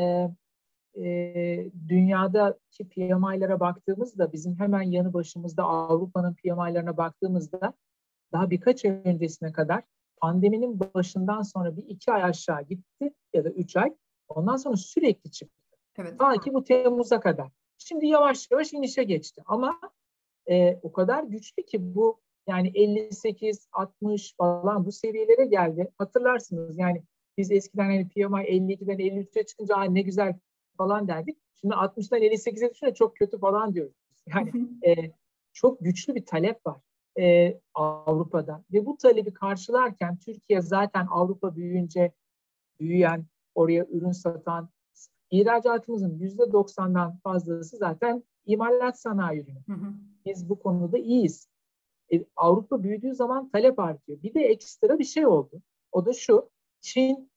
dünyadaki PMI'lara baktığımızda bizim hemen yanı başımızda Avrupa'nın PMI'larına baktığımızda daha birkaç ay öncesine kadar pandeminin başından sonra bir 2 ay aşağı gitti ya da 3 ay. Ondan sonra sürekli çıktı. Evet. Ta ki bu Temmuz'a kadar. Şimdi yavaş yavaş inişe geçti. Ama o kadar güçlü ki bu, yani 58, 60 falan bu seviyelere geldi. Hatırlarsınız yani biz eskiden hani PMI 52'den 53'e çıkınca ne güzel falan derdik. Şimdi 60'dan 58'e düşünce çok kötü falan diyoruz. Yani çok güçlü bir talep var Avrupa'da. Ve bu talebi karşılarken Türkiye zaten Avrupa büyüyünce büyüyen, oraya ürün satan, ihracatımızın %90'dan fazlası zaten imalat sanayi ürünü. Biz bu konuda iyiyiz. Avrupa büyüdüğü zaman talep artıyor. Bir de ekstra bir şey oldu. O da şu: Çin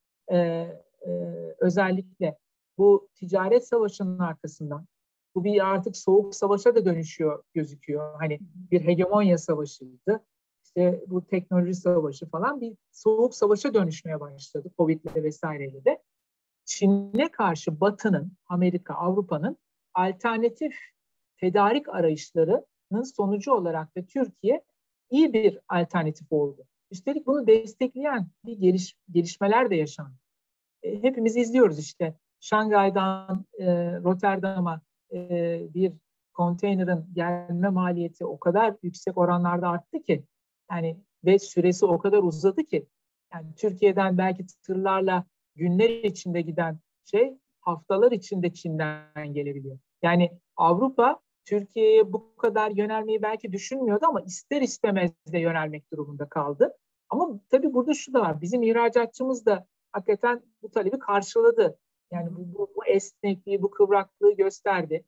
özellikle bu ticaret savaşının arkasından, bu bir artık soğuk savaşa da dönüşüyor gözüküyor. Hani bir hegemonya savaşıydı. İşte bu teknoloji savaşı falan bir soğuk savaşa dönüşmeye başladı Covid'le vesaireyle de. Çin'e karşı Batı'nın, Amerika, Avrupa'nın alternatif tedarik arayışlarının sonucu olarak da Türkiye iyi bir alternatif oldu. Üstelik bunu destekleyen bir gelişmeler de yaşandı. Hepimiz izliyoruz işte Şangay'dan Rotterdam'a bir konteynerin gelme maliyeti o kadar yüksek oranlarda arttı ki, yani ve süresi o kadar uzadı ki, yani Türkiye'den belki tırlarla günler içinde giden şey haftalar içinde Çin'den gelebiliyor. Yani Avrupa Türkiye'ye bu kadar yönelmeyi belki düşünmüyordu ama ister istemez de yönelmek durumunda kaldı. Ama tabii burada şu da var: bizim ihracatçımız da hakikaten bu talebi karşıladı. Yani bu esnekliği, bu kıvraklığı gösterdi.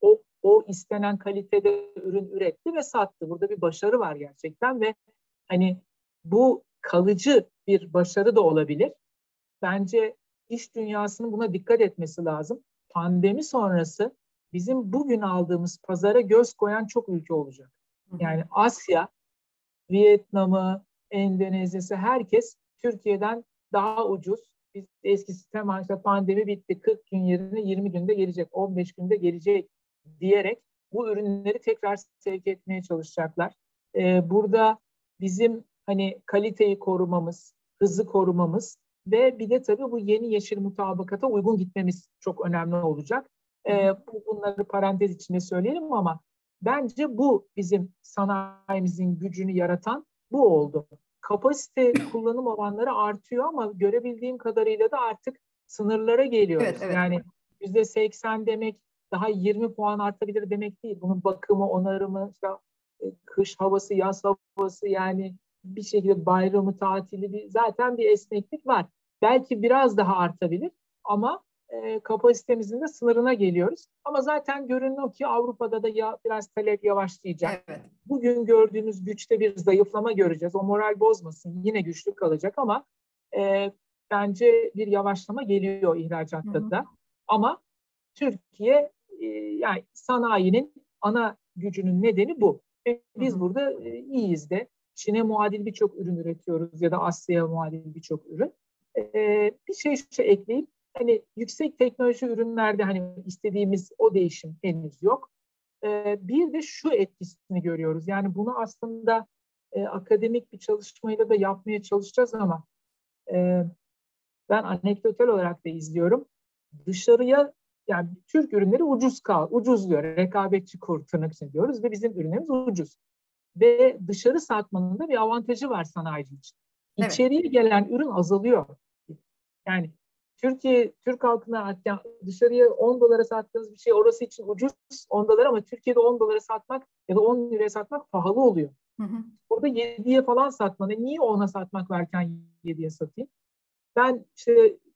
O istenen kalitede ürün üretti ve sattı. Burada bir başarı var gerçekten ve hani bu kalıcı bir başarı da olabilir. Bence iş dünyasının buna dikkat etmesi lazım. Pandemi sonrası bizim bugün aldığımız pazara göz koyan çok ülke olacak. Yani Asya, Vietnam'ı, Endonezya'sı, herkes Türkiye'den daha ucuz. Biz eski sistem, işte pandemi bitti, 40 gün yerine 20 günde gelecek, 15 günde gelecek diyerek bu ürünleri tekrar sevk etmeye çalışacaklar. Burada bizim hani kaliteyi korumamız, hızı korumamız ve bir de tabii bu yeni yeşil mutabakata uygun gitmemiz çok önemli olacak. Bunları parantez içinde söyleyelim ama bence bu bizim sanayimizin gücünü yaratan bu oldu. Kapasite kullanım oranları artıyor ama görebildiğim kadarıyla da artık sınırlara geliyoruz. Evet, evet. Yani %80 demek daha 20 puan artabilir demek değil. Bunun bakımı, onarımı, işte kış havası, yaz havası, yani bir şekilde bayramı, tatili, zaten bir esneklik var. Belki biraz daha artabilir ama kapasitemizin de sınırına geliyoruz. Ama zaten görünüyor ki Avrupa'da da biraz talep yavaşlayacak. Evet. Bugün gördüğümüz güçte bir zayıflama göreceğiz. O moral bozmasın. Yine güçlü kalacak ama bence bir yavaşlama geliyor ihracatta da. Ama Türkiye yani sanayinin ana gücünün nedeni bu. Biz burada iyiyiz de. Çin'e muadil birçok ürün üretiyoruz ya da Asya'ya muadil birçok ürün. Bir şey ekleyeyim. Hani yüksek teknoloji ürünlerde hani istediğimiz o değişim henüz yok. Bir de şu etkisini görüyoruz. Yani bunu aslında akademik bir çalışmayla da yapmaya çalışacağız ama ben anekdotal olarak da izliyorum. Dışarıya, yani Türk ürünleri ucuzluyor. Rekabetçi kur tırnak için diyoruz ve bizim ürünlerimiz ucuz. Ve dışarı satmanın da bir avantajı var sanayici için. Evet. İçeriye gelen ürün azalıyor. Yani Türk halkına dışarıya 10 dolara sattığınız bir şey orası için ucuz 10 dolar ama Türkiye'de 10 dolara satmak ya da 10 liraya satmak pahalı oluyor. Burada 7'ye falan satmanı, niye 10'a satmak varken 7'ye satayım? Ben işte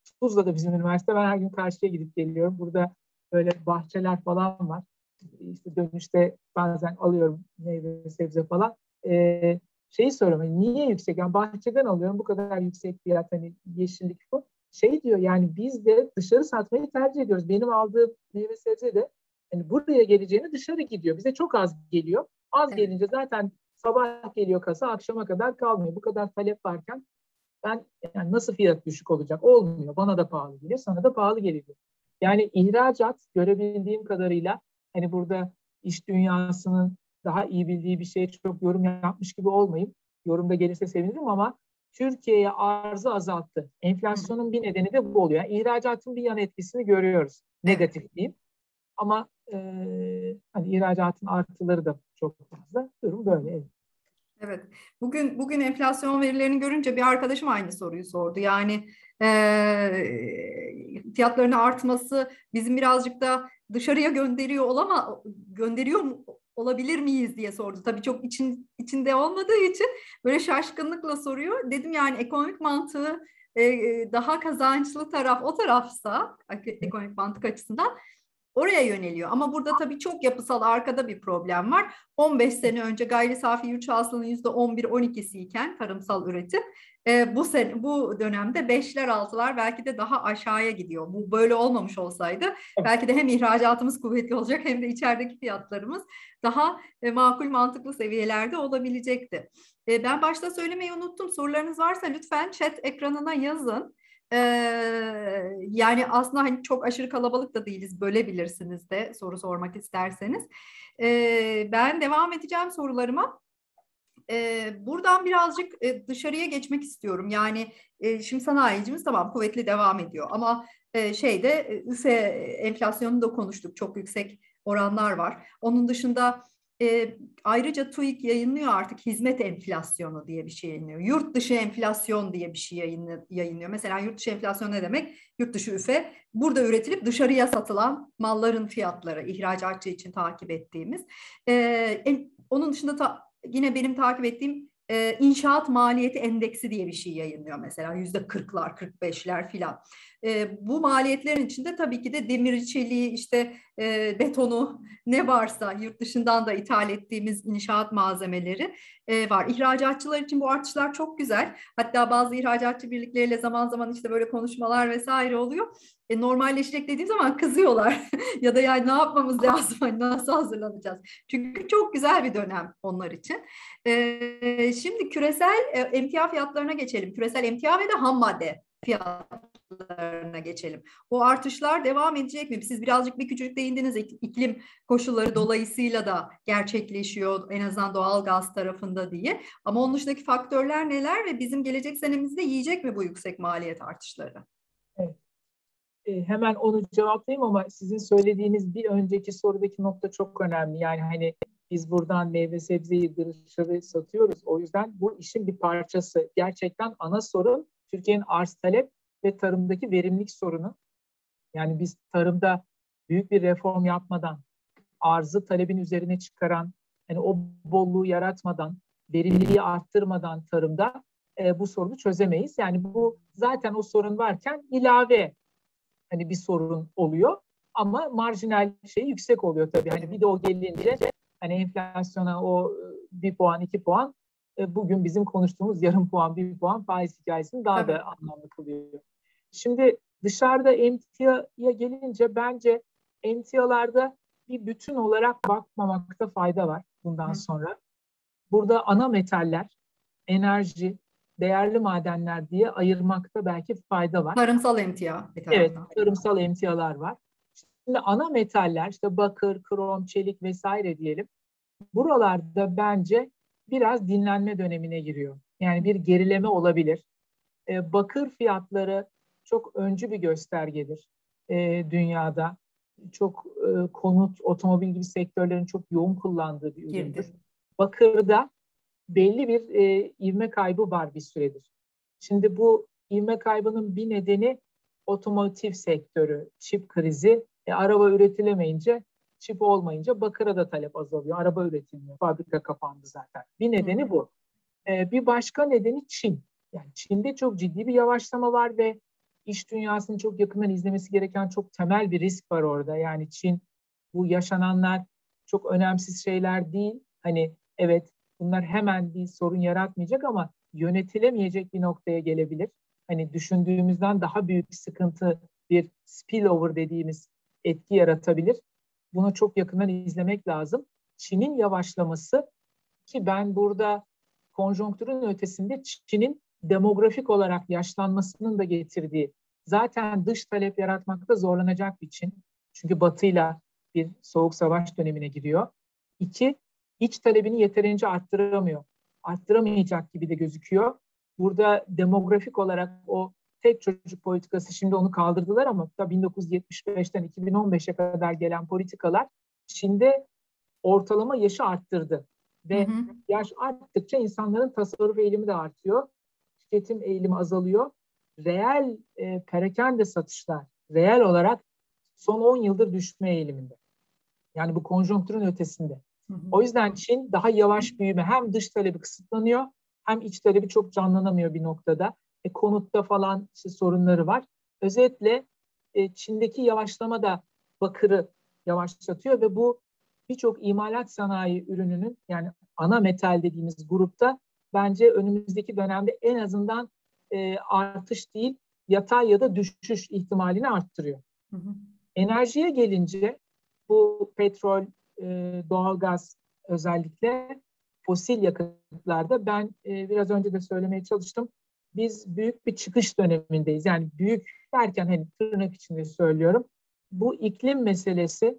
Tuzla'da bizim üniversite. Ben her gün karşıya gidip geliyorum. Burada böyle bahçeler falan var. İşte dönüşte bazen alıyorum meyve sebze falan. Şeyi soruyorum, hani niye yüksek? Yani bahçeden alıyorum, bu kadar yüksek fiyat, hani yeşillik bu. Şey diyor, yani biz de dışarı satmayı tercih ediyoruz. Benim aldığım meyve sebze de hani buraya geleceğini dışarı gidiyor. Bize çok az geliyor. Az Evet. gelince zaten sabah geliyor kasa, akşama kadar kalmıyor. Bu kadar talep varken ben yani nasıl fiyat düşük olacak? Olmuyor. Bana da pahalı geliyor, sana da pahalı geliyor. Yani ihracat görebildiğim kadarıyla, hani burada iş dünyasının daha iyi bildiği bir şeye çok yorum yapmış gibi olmayayım. Yorumda gelirse sevinirim ama Türkiye'ye arzı azalttı. Enflasyonun bir nedeni de bu oluyor. Yani ihracatın bir yan etkisini görüyoruz. Evet. Negatif diyeyim. Ama hani ihracatın artıları da çok fazla. Durum böyle. Evet. Evet. Bugün enflasyon verilerini görünce bir arkadaşım aynı soruyu sordu. Yani fiyatların artması bizim birazcık da dışarıya gönderiyor mu olabilir miyiz diye sordu. Tabii çok içinde olmadığı için böyle şaşkınlıkla soruyor. Dedim yani ekonomik mantığı daha kazançlı taraf o tarafsa ekonomik mantık açısından oraya yöneliyor. Ama burada tabii çok yapısal arkada bir problem var. 15 sene önce gayri safi yurt hasılanın %11-12'si iken tarımsal üretim bu dönemde 5'ler 6'lar belki de daha aşağıya gidiyor. Bu böyle olmamış olsaydı belki de hem ihracatımız kuvvetli olacak hem de içerideki fiyatlarımız daha makul mantıklı seviyelerde olabilecekti. Ben başta söylemeyi unuttum. Sorularınız varsa lütfen chat ekranına yazın. Yani aslında hani çok aşırı kalabalık da değiliz, bölebilirsiniz de soru sormak isterseniz. Ben devam edeceğim sorularıma. Buradan birazcık dışarıya geçmek istiyorum. Yani şimdi sanayicimiz tamam kuvvetli devam ediyor ama üfe enflasyonunu da konuştuk. Çok yüksek oranlar var. Onun dışında ayrıca TÜİK yayınlıyor artık hizmet enflasyonu diye bir şey yayınlıyor. Yurt dışı enflasyon diye bir şey yayınlıyor. Mesela yurt dışı enflasyon ne demek? Yurt dışı üfe burada üretilip dışarıya satılan malların fiyatları ihracatçı için takip ettiğimiz. Onun dışında yine benim takip ettiğim inşaat maliyeti endeksi diye bir şey yayınlıyor mesela %40'lar 45'ler filan. Bu maliyetlerin içinde tabii ki de demir, çeliği, işte betonu ne varsa yurt dışından da ithal ettiğimiz inşaat malzemeleri var. İhracatçılar için bu artışlar çok güzel. Hatta bazı ihracatçı birlikleriyle zaman zaman işte böyle konuşmalar vesaire oluyor. Normalleşecek dediğim zaman kızıyorlar. Ya da yani ne yapmamız lazım, hani nasıl hazırlanacağız? Çünkü çok güzel bir dönem onlar için. Şimdi küresel emtia fiyatlarına geçelim. Küresel emtia ve de ham madde fiyatlarına geçelim. O artışlar devam edecek mi? Siz birazcık bir küçük değindiniz. İklim koşulları dolayısıyla da gerçekleşiyor en azından doğal gaz tarafında diye. Ama onun dışındaki faktörler neler ve bizim gelecek senemizde yiyecek mi bu yüksek maliyet artışları? Evet. Hemen onu cevaplayayım ama sizin söylediğiniz bir önceki sorudaki nokta çok önemli. Yani hani biz buradan meyve sebzeyi dışarı satıyoruz. O yüzden bu işin bir parçası. Gerçekten ana sorun Türkiye'nin arz talep ve tarımdaki verimlilik sorunu. Yani biz tarımda büyük bir reform yapmadan, arzı talebin üzerine çıkaran, yani o bolluğu yaratmadan, verimliliği arttırmadan tarımda bu sorunu çözemeyiz. Yani bu zaten o sorun varken ilave hani bir sorun oluyor ama marjinal şey yüksek oluyor tabii. Hani bir de o gelince hani enflasyona o 1 puan 2 puan bugün bizim konuştuğumuz yarım puan 1 puan faiz hikayesini daha da anlamlı kılıyor. Şimdi dışarıda emtiaya gelince bence emtialarda bir bütün olarak bakmamakta fayda var bundan sonra. Burada ana metaller, enerji, değerli madenler diye ayırmakta belki fayda var. Tarımsal emtia bir Evet, taraftan. tarımsal emtialar var. Şimdi ana metaller işte bakır, krom, çelik vesaire diyelim. Buralarda bence biraz dinlenme dönemine giriyor. Yani bir gerileme olabilir. Bakır fiyatları çok öncü bir göstergedir dünyada. Çok konut, otomobil gibi sektörlerin çok yoğun kullandığı bir üründür. Bakırda belli bir ivme kaybı var bir süredir. Şimdi bu ivme kaybının bir nedeni otomotiv sektörü, çip krizi. Araba üretilemeyince, çip olmayınca bakıra da talep azalıyor. Araba üretilmiyor, fabrika kapandı zaten. Bir nedeni bu. Bir başka nedeni Çin. Yani Çin'de çok ciddi bir yavaşlama var ve iş dünyasının çok yakından izlemesi gereken çok temel bir risk var orada. Yani Çin, bu yaşananlar çok önemsiz şeyler değil. Hani evet, bunlar hemen bir sorun yaratmayacak ama yönetilemeyecek bir noktaya gelebilir. Hani düşündüğümüzden daha büyük sıkıntı, bir spillover dediğimiz etki yaratabilir. Bunu çok yakından izlemek lazım. Çin'in yavaşlaması, ki ben burada konjonktürün ötesinde Çin'in demografik olarak yaşlanmasının da getirdiği, zaten dış talep yaratmakta zorlanacak bir Çin. Çünkü Batı'yla bir soğuk savaş dönemine giriyor. İki, iç talebini yeterince arttıramıyor. Arttıramayacak gibi de gözüküyor. Burada demografik olarak o tek çocuk politikası, şimdi onu kaldırdılar ama 1975'ten 2015'e kadar gelen politikalar Çin'de ortalama yaşı arttırdı. Ve yaş arttıkça insanların tasarruf eğilimi de artıyor. Tüketim eğilimi azalıyor. Reel perakende satışlar reel olarak son 10 yıldır düşme eğiliminde. Yani bu konjonktürün ötesinde. O yüzden Çin daha yavaş büyüme, hem dış talebi kısıtlanıyor hem iç talebi çok canlanamıyor bir noktada. Konutta falan işte sorunları var. Özetle Çin'deki yavaşlama da bakırı yavaşlatıyor ve bu birçok imalat sanayi ürününün, yani ana metal dediğimiz grupta bence önümüzdeki dönemde en azından artış değil, yatay ya da düşüş ihtimalini arttırıyor. Enerjiye gelince bu petrol, doğalgaz, özellikle fosil yakıtlarda ben biraz önce de söylemeye çalıştım. Biz büyük bir çıkış dönemindeyiz. Yani büyük derken hani tırnak içinde söylüyorum. Bu iklim meselesi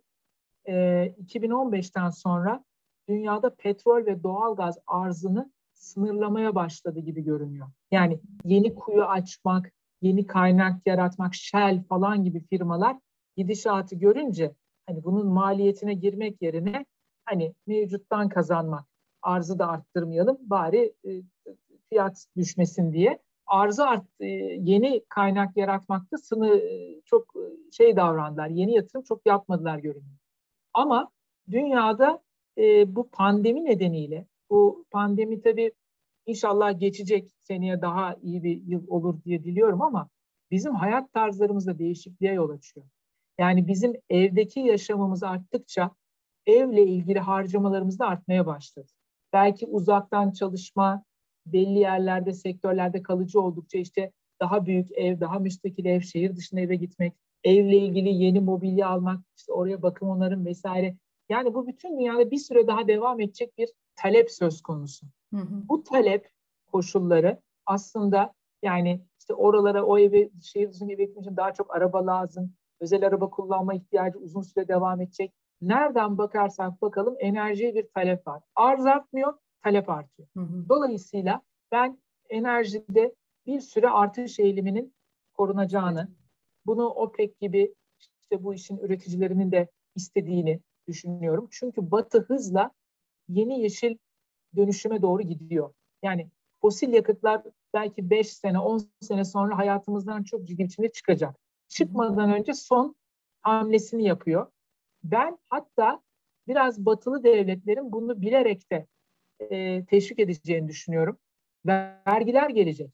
2015'ten sonra dünyada petrol ve doğalgaz arzını sınırlamaya başladı gibi görünüyor. Yani yeni kuyu açmak, yeni kaynak yaratmak, Shell falan gibi firmalar gidişatı görünce hani bunun maliyetine girmek yerine hani mevcuttan kazanmak, arzı da arttırmayalım bari fiyat düşmesin diye arzı yeni kaynak yaratmakta çok davrandılar. Yeni yatırım çok yapmadılar görünüyor. Ama dünyada bu pandemi nedeniyle, bu pandemi tabii inşallah geçecek, seneye daha iyi bir yıl olur diye diliyorum ama bizim hayat tarzlarımızda değişikliğe yol açıyor. Yani bizim evdeki yaşamımız arttıkça evle ilgili harcamalarımız da artmaya başladı. Belki uzaktan çalışma, belli yerlerde, sektörlerde kalıcı oldukça işte daha büyük ev, daha müstakil ev, şehir dışına eve gitmek, evle ilgili yeni mobilya almak, işte oraya bakım onarım vesaire. Yani bu bütün dünyada bir süre daha devam edecek bir talep söz konusu. Bu talep koşulları aslında, yani işte oralara, o evi, şehir dışına eve gitmek için daha çok araba lazım. Özel araba kullanma ihtiyacı uzun süre devam edecek. Nereden bakarsak bakalım enerjiye bir talep var. Arz artmıyor, talep artıyor. Dolayısıyla ben enerjide bir süre artış eğiliminin korunacağını, bunu OPEC gibi işte bu işin üreticilerinin de istediğini düşünüyorum. Çünkü Batı hızla yeni yeşil dönüşüme doğru gidiyor. Yani fosil yakıtlar belki 5 sene, 10 sene sonra hayatımızdan çok ciddi biçimde çıkacak. Çıkmadan önce son hamlesini yapıyor. Ben hatta biraz batılı devletlerin bunu bilerek de teşvik edeceğini düşünüyorum. Vergiler gelecek.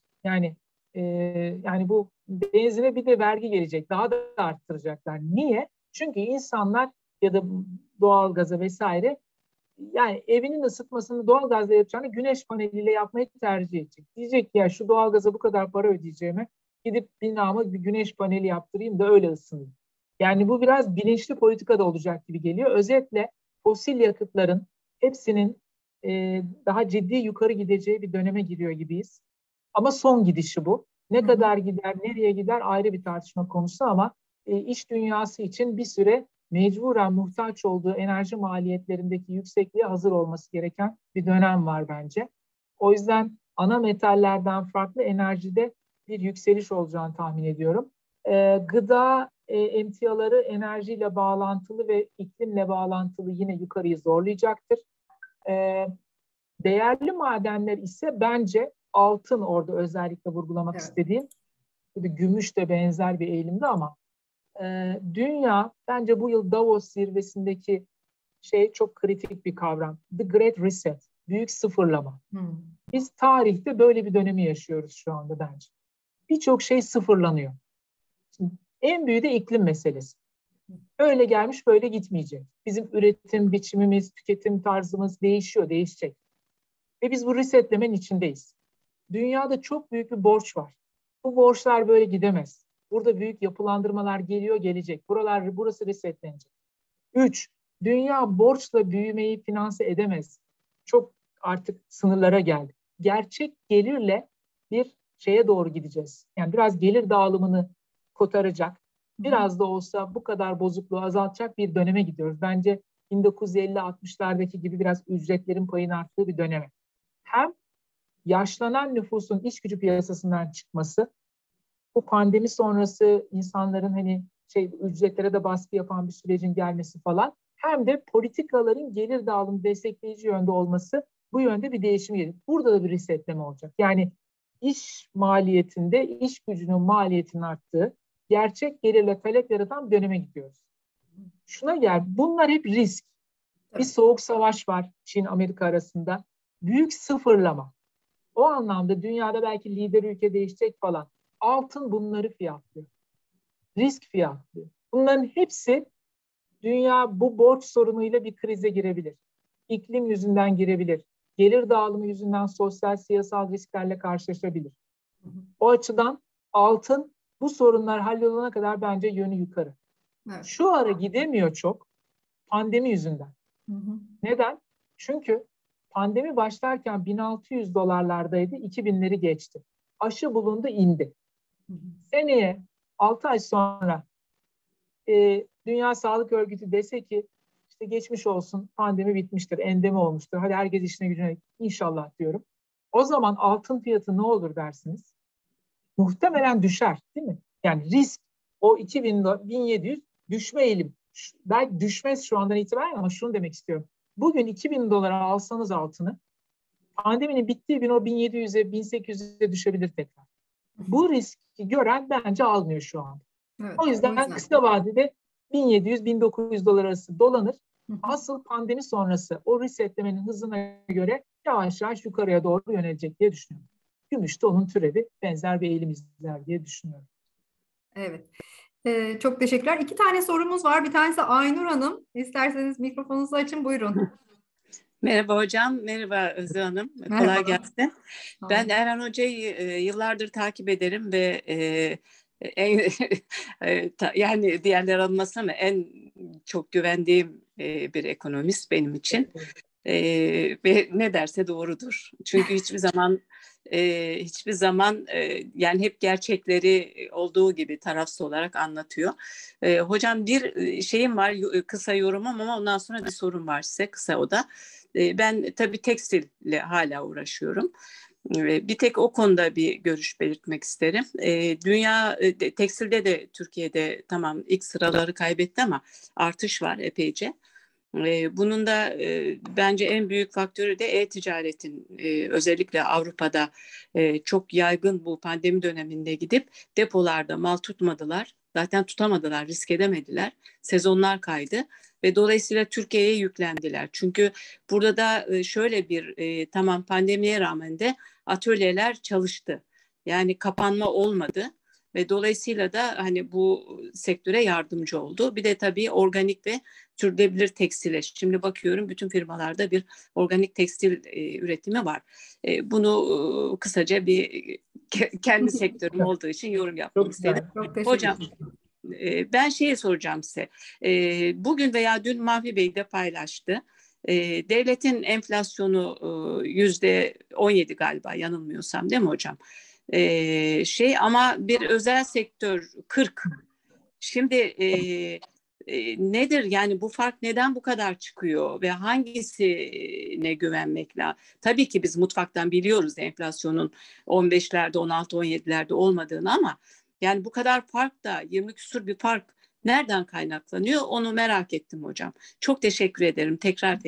Yani bu benzine bir de vergi gelecek. Daha da arttıracaklar. Niye? Çünkü insanlar ya da doğalgaza vesaire, yani evinin ısıtmasını doğalgazla yapacağını güneş paneliyle yapmayı tercih edecek. Diyecek ki ya şu doğalgaza bu kadar para ödeyeceğime gidip binama bir güneş paneli yaptırayım da öyle ısınayım. Yani bu biraz bilinçli politikada olacak gibi geliyor. Özetle fosil yakıtların hepsinin daha ciddi yukarı gideceği bir döneme giriyor gibiyiz. Ama son gidişi bu. Ne kadar gider, nereye gider ayrı bir tartışma konusu ama iş dünyası için bir süre mecburen muhtaç olduğu enerji maliyetlerindeki yüksekliğe hazır olması gereken bir dönem var bence. O yüzden ana metallerden farklı enerjide bir yükseliş olacağını tahmin ediyorum. Gıda emtiaları enerjiyle bağlantılı ve iklimle bağlantılı yine yukarıyı zorlayacaktır. Değerli madenler ise bence altın orada özellikle vurgulamak istediğim. Gümüş de benzer bir eğilimde ama dünya bence bu yıl Davos zirvesindeki çok kritik bir kavram. The Great Reset, büyük sıfırlama. Biz tarihte böyle bir dönemi yaşıyoruz şu anda bence. Birçok şey sıfırlanıyor. Şimdi en büyüğü de iklim meselesi. Öyle gelmiş böyle gitmeyecek. Bizim üretim biçimimiz, tüketim tarzımız değişiyor, değişecek. Ve biz bu resetlemenin içindeyiz. Dünyada çok büyük bir borç var. Bu borçlar böyle gidemez. Burada büyük yapılandırmalar geliyor, gelecek. Burası resetlenecek. 3. Dünya borçla büyümeyi finanse edemez. Çok artık sınırlara geldi. Gerçek gelirle bir şeye doğru gideceğiz. Yani biraz gelir dağılımını kotaracak, biraz da olsa bu kadar bozukluğu azaltacak bir döneme gidiyoruz. Bence 1950-60'lardaki gibi biraz ücretlerin payını arttığı bir döneme. Hem yaşlanan nüfusun iş gücü piyasasından çıkması, bu pandemi sonrası insanların hani ücretlere de baskı yapan bir sürecin gelmesi falan, hem de politikaların gelir dağılımı destekleyici yönde olması bu yönde bir değişim gelir. Burada da bir resetleme olacak. Yani iş maliyetinde iş gücünün maliyetinin arttığı, gerçek gelirle talep yaratan bir döneme gidiyoruz. Şuna gel, bunlar hep risk. Bir soğuk savaş var Çin-Amerika arasında. Büyük sıfırlama. O anlamda dünyada belki lider ülke değişecek falan. Altın bunları fiyatlıyor. Risk fiyatlıyor. Bunların hepsi dünya bu borç sorunuyla bir krize girebilir. İklim yüzünden girebilir. Gelir dağılımı yüzünden sosyal, siyasal risklerle karşılaşabilir. O açıdan altın bu sorunlar hallolana kadar bence yönü yukarı. Evet. Şu ara gidemiyor çok pandemi yüzünden. Neden? Çünkü pandemi başlarken 1600 dolarlardaydı, 2000'leri geçti. Aşı bulundu, indi. Seneye 6 ay sonra Dünya Sağlık Örgütü dese ki işte geçmiş olsun, pandemi bitmiştir, endemi olmuştur. Hadi herkes işine gücüne, inşallah diyorum. O zaman altın fiyatı ne olur dersiniz? Muhtemelen düşer, değil mi? Yani risk o 2000 1700 düşme eğilim. Belki düşmez şu andan itibaren ama şunu demek istiyorum. Bugün 2000 dolara alsanız altını, pandeminin bittiği gün o 1700'e 1800'e düşebilir tekrar. Bu riski gören bence almıyor şu anda. Evet, o yüzden kısa vadede 1700-1900 dolar arası dolanır. Asıl pandemi sonrası o resetlemenin hızına göre yavaş yavaş yukarıya doğru yönelecek diye düşünüyorum. Gümüş de onun türevi, benzer bir eğilim izler diye düşünüyorum. Evet. Çok teşekkürler. 2 tane sorumuz var. Bir tanesi Aynur Hanım. İsterseniz mikrofonunuzu açın. Buyurun. Merhaba hocam, merhaba Özlem Hanım. Merhaba. Kolay gelsin. Ben Erhan Hoca'yı yıllardır takip ederim ve yani diğerler alınmasın ama en çok güvendiğim bir ekonomist benim için. Ve ne derse doğrudur. Çünkü hiçbir zaman yani hep gerçekleri olduğu gibi tarafsız olarak anlatıyor. Hocam bir şeyim var, kısa yorumum ama ondan sonra bir sorum var size, kısa o da. Ben tabii tekstille hala uğraşıyorum. Bir tek o konuda bir görüş belirtmek isterim. Dünya tekstilde de Türkiye'de tamam ilk sıraları kaybetti ama artış var epeyce. Bunun da bence en büyük faktörü de e-ticaretin özellikle Avrupa'da çok yaygın bu pandemi döneminde gidip depolarda mal tutmadılar. Zaten tutamadılar, risk edemediler. Sezonlar kaydı ve dolayısıyla Türkiye'ye yüklendiler. Çünkü burada da şöyle bir tamam pandemiye rağmen de atölyeler çalıştı. Yani kapanma olmadı. Ve dolayısıyla da hani bu sektöre yardımcı oldu. Bir de tabii organik ve sürdürülebilir tekstile. Şimdi bakıyorum bütün firmalarda bir organik tekstil üretimi var. Bunu kısaca bir kendi sektörüm olduğu için yorum yapmak istedim. Hocam ben şeyi soracağım size. Bugün veya dün Mahfi Bey de paylaştı. Devletin enflasyonu %17 galiba yanılmıyorsam, değil mi hocam? Ama bir özel sektör 40. Şimdi nedir yani bu fark neden bu kadar çıkıyor ve hangisine güvenmek lazım? Tabii ki biz mutfaktan biliyoruz enflasyonun 15'lerde 16-17'lerde olmadığını ama yani bu kadar fark da 20 küsur bir fark nereden kaynaklanıyor onu merak ettim hocam. Çok teşekkür ederim tekrar.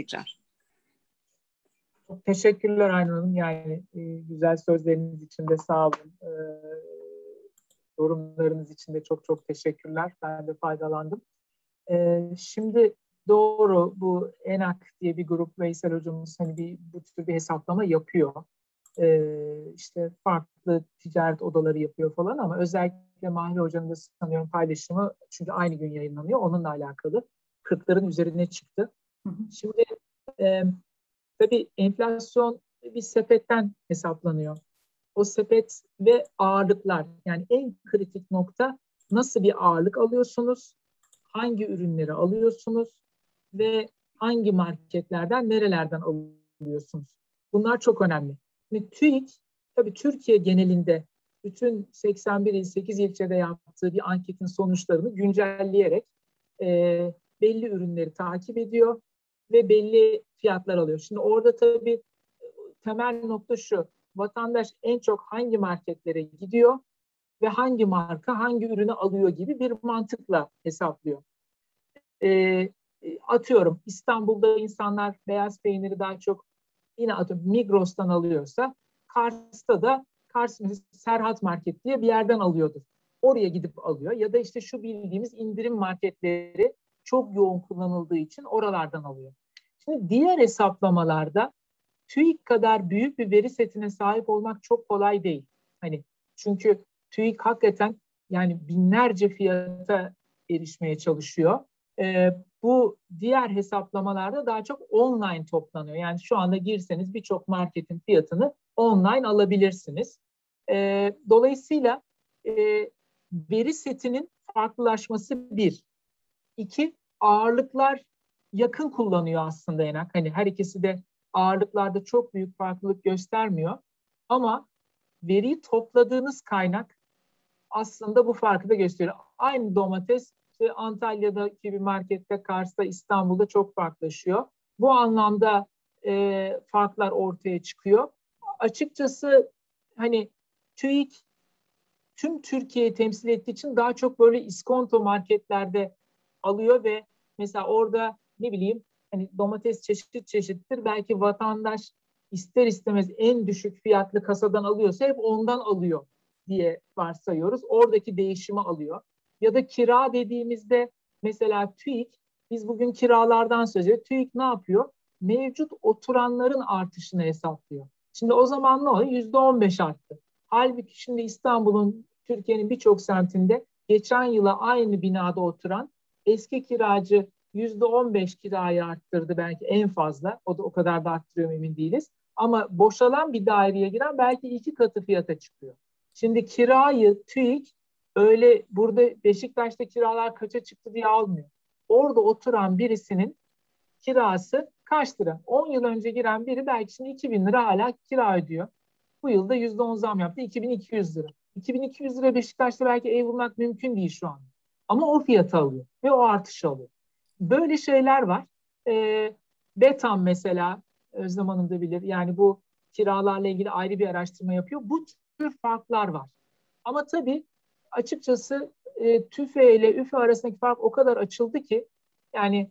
Çok teşekkürler Aynur Hanım. Yani güzel sözleriniz için de sağ olun. Yorumlarınız için de çok çok teşekkürler. Ben de faydalandım. Şimdi doğru bu ENAK diye bir grup Veysel hocamız hani bu tür bir hesaplama yapıyor. işte farklı ticaret odaları yapıyor falan ama özellikle Mahir Hoca'nın da sanıyorum paylaşımı çünkü aynı gün yayınlanıyor. Onunla alakalı 40'ların üzerine çıktı. Şimdi tabii enflasyon bir sepetten hesaplanıyor. O sepet ve ağırlıklar yani en kritik nokta nasıl bir ağırlık alıyorsunuz, hangi ürünleri alıyorsunuz ve hangi marketlerden, nerelerden alıyorsunuz. Bunlar çok önemli. Şimdi TÜİK tabii Türkiye genelinde bütün 81 il, 8 ilçede yaptığı bir anketin sonuçlarını güncelleyerek belli ürünleri takip ediyor ve belli fiyatlar alıyor. Şimdi orada tabii temel nokta şu, vatandaş en çok hangi marketlere gidiyor ve hangi marka hangi ürünü alıyor gibi bir mantıkla hesaplıyor. Atıyorum İstanbul'da insanlar beyaz peyniri daha çok yine atıyorum Migros'tan alıyorsa Kars'ta da Kars Serhat Market diye bir yerden alıyordur. Oraya gidip alıyor ya da işte şu bildiğimiz indirim marketleri çok yoğun kullanıldığı için oralardan alıyor. Şimdi diğer hesaplamalarda TÜİK kadar büyük bir veri setine sahip olmak çok kolay değil. Hani çünkü TÜİK hakikaten yani binlerce fiyata erişmeye çalışıyor. Bu diğer hesaplamalarda daha çok online toplanıyor. Yani şu anda girseniz birçok marketin fiyatını online alabilirsiniz. Dolayısıyla veri setinin farklılaşması bir. İki, ağırlıklar yakın kullanıyor aslında Enak. Hani her ikisi de ağırlıklarda çok büyük farklılık göstermiyor. Ama veriyi topladığınız kaynak aslında bu farkı da gösteriyor. Aynı domates işte Antalya'daki bir markette, Kars'ta, İstanbul'da çok farklılaşıyor. Bu anlamda farklar ortaya çıkıyor. Açıkçası hani TÜİK tüm Türkiye'yi temsil ettiği için daha çok böyle iskonto marketlerde alıyor ve mesela orada ne bileyim hani domates çeşit çeşittir. Belki vatandaş ister istemez en düşük fiyatlı kasadan alıyorsa hep ondan alıyor diye varsayıyoruz. Oradaki değişimi alıyor. Ya da kira dediğimizde mesela TÜİK, biz bugün kiralardan söz ediyoruz. TÜİK ne yapıyor? Mevcut oturanların artışını hesaplıyor. Şimdi o zaman ne oluyor? %15 arttı. Halbuki şimdi İstanbul'un, Türkiye'nin birçok semtinde geçen yıla aynı binada oturan eski kiracı %15 kirayı arttırdı belki en fazla. O da o kadar da arttırıyor emin değiliz. Ama boşalan bir daireye giren belki 2 katı fiyata çıkıyor. Şimdi kirayı TÜİK öyle burada Beşiktaş'ta kiralar kaça çıktı diye almıyor. Orada oturan birisinin kirası kaç lira? 10 yıl önce giren biri belki şimdi 2.000 lira hala kira ödüyor. Bu yılda %10 zam yaptı. 2.200 lira. 2.200 lira Beşiktaş'ta belki ev bulmak mümkün değil şu an. Ama o fiyatı alıyor ve o artışı alıyor. Böyle şeyler var. Betam mesela Özlem Hanım da bilir. Yani bu kiralarla ilgili ayrı bir araştırma yapıyor. Bu tür farklar var. Ama tabii açıkçası TÜFE ile ÜFE arasındaki fark o kadar açıldı ki yani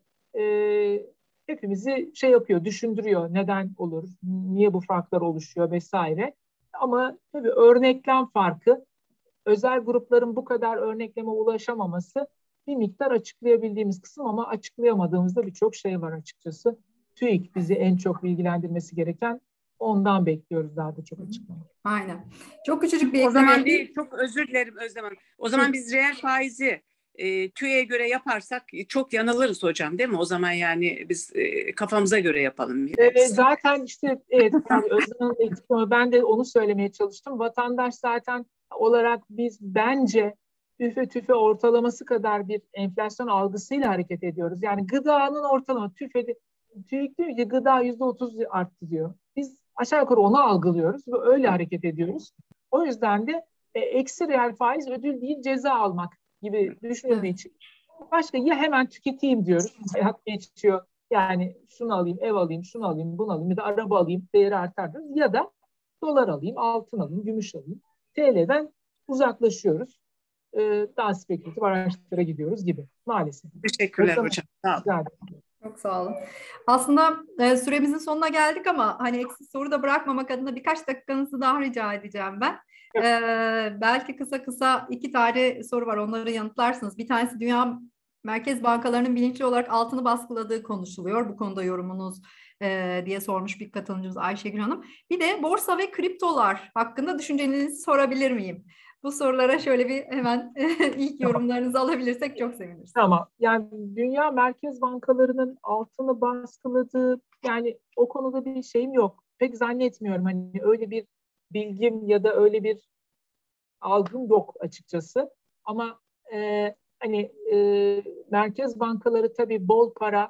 hepimizi şey yapıyor, düşündürüyor. Neden olur? Niye bu farklar oluşuyor vesaire. Ama tabii örneklem farkı, özel grupların bu kadar örnekleme ulaşamaması bir miktar açıklayabildiğimiz kısım ama açıklayamadığımızda birçok şey var açıkçası. TÜİK bizi en çok bilgilendirmesi gereken, ondan bekliyoruz daha da çok açıklama. Aynen. Çok küçücük bir o zaman ekleme. çok özür dilerim Özlem Hanım. O zaman biz reel faizi TÜİK'e göre yaparsak çok yanılırız hocam değil mi? O zaman yani biz kafamıza göre yapalım. Zaten işte evet yani Özlem Hanım, ben de onu söylemeye çalıştım. Vatandaş zaten olarak biz bence üfe tüfe ortalaması kadar bir enflasyon algısıyla hareket ediyoruz. Yani gıdanın ortalama TÜİK diyor ki gıda %30 arttı diyor. Biz aşağı yukarı onu algılıyoruz ve öyle hareket ediyoruz. O yüzden de eksi reel faiz ödül değil ceza almak gibi düşünüldüğü için başka ya hemen tüketeyim diyoruz. Hayat geçiyor. Yani şunu alayım, ev alayım, şunu alayım, bunu alayım ya da araba alayım, değeri artar diyoruz. Ya da dolar alayım, altın alayım, gümüş alayım. TL'den uzaklaşıyoruz. Daha spekülatif araçlara gidiyoruz gibi maalesef. Teşekkürler hocam. Sağ olun. Çok sağ olun. Aslında süremizin sonuna geldik ama hani eksik soru da bırakmamak adına birkaç dakikanızı daha rica edeceğim ben. Belki kısa 2 tane soru var, onları yanıtlarsınız. Bir tanesi Dünya Merkez Bankalarının bilinçli olarak altını baskıladığı konuşuluyor. Bu konuda yorumunuz diye sormuş bir katılımcımız Ayşegül Hanım. Bir de borsa ve kriptolar hakkında düşüncelerinizi sorabilir miyim? Bu sorulara şöyle bir hemen ilk yorumlarınızı alabilirsek çok seviniriz. Tamam. Yani dünya merkez bankalarının altını baskıladığı, yani o konuda bir şeyim yok. Pek zannetmiyorum. Hani öyle bir bilgim ya da öyle bir algım yok açıkçası. Ama hani merkez bankaları tabii bol para,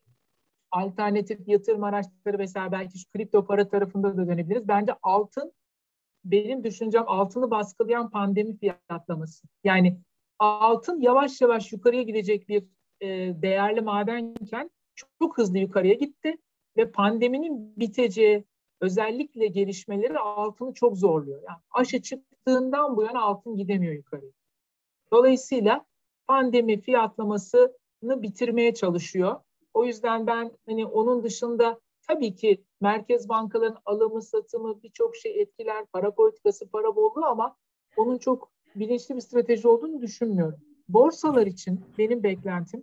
alternatif yatırım araçları vesaire, belki şu kripto para tarafında da dönebiliriz. Bence altın, benim düşüncem altını baskılayan pandemi fiyatlaması. Yani altın yavaş yavaş yukarıya gidecek bir değerli madenken çok hızlı yukarıya gitti ve pandeminin biteceği özellikle gelişmeleri altını çok zorluyor. Yani aşı çıktığından bu yana altın gidemiyor yukarıya. Dolayısıyla pandemi fiyatlamasını bitirmeye çalışıyor. O yüzden ben hani onun dışında tabii ki merkez bankaların alımı, satımı birçok şey etkiler. Para politikası, para bolluğu, ama onun çok bilinçli bir strateji olduğunu düşünmüyorum. Borsalar için benim beklentim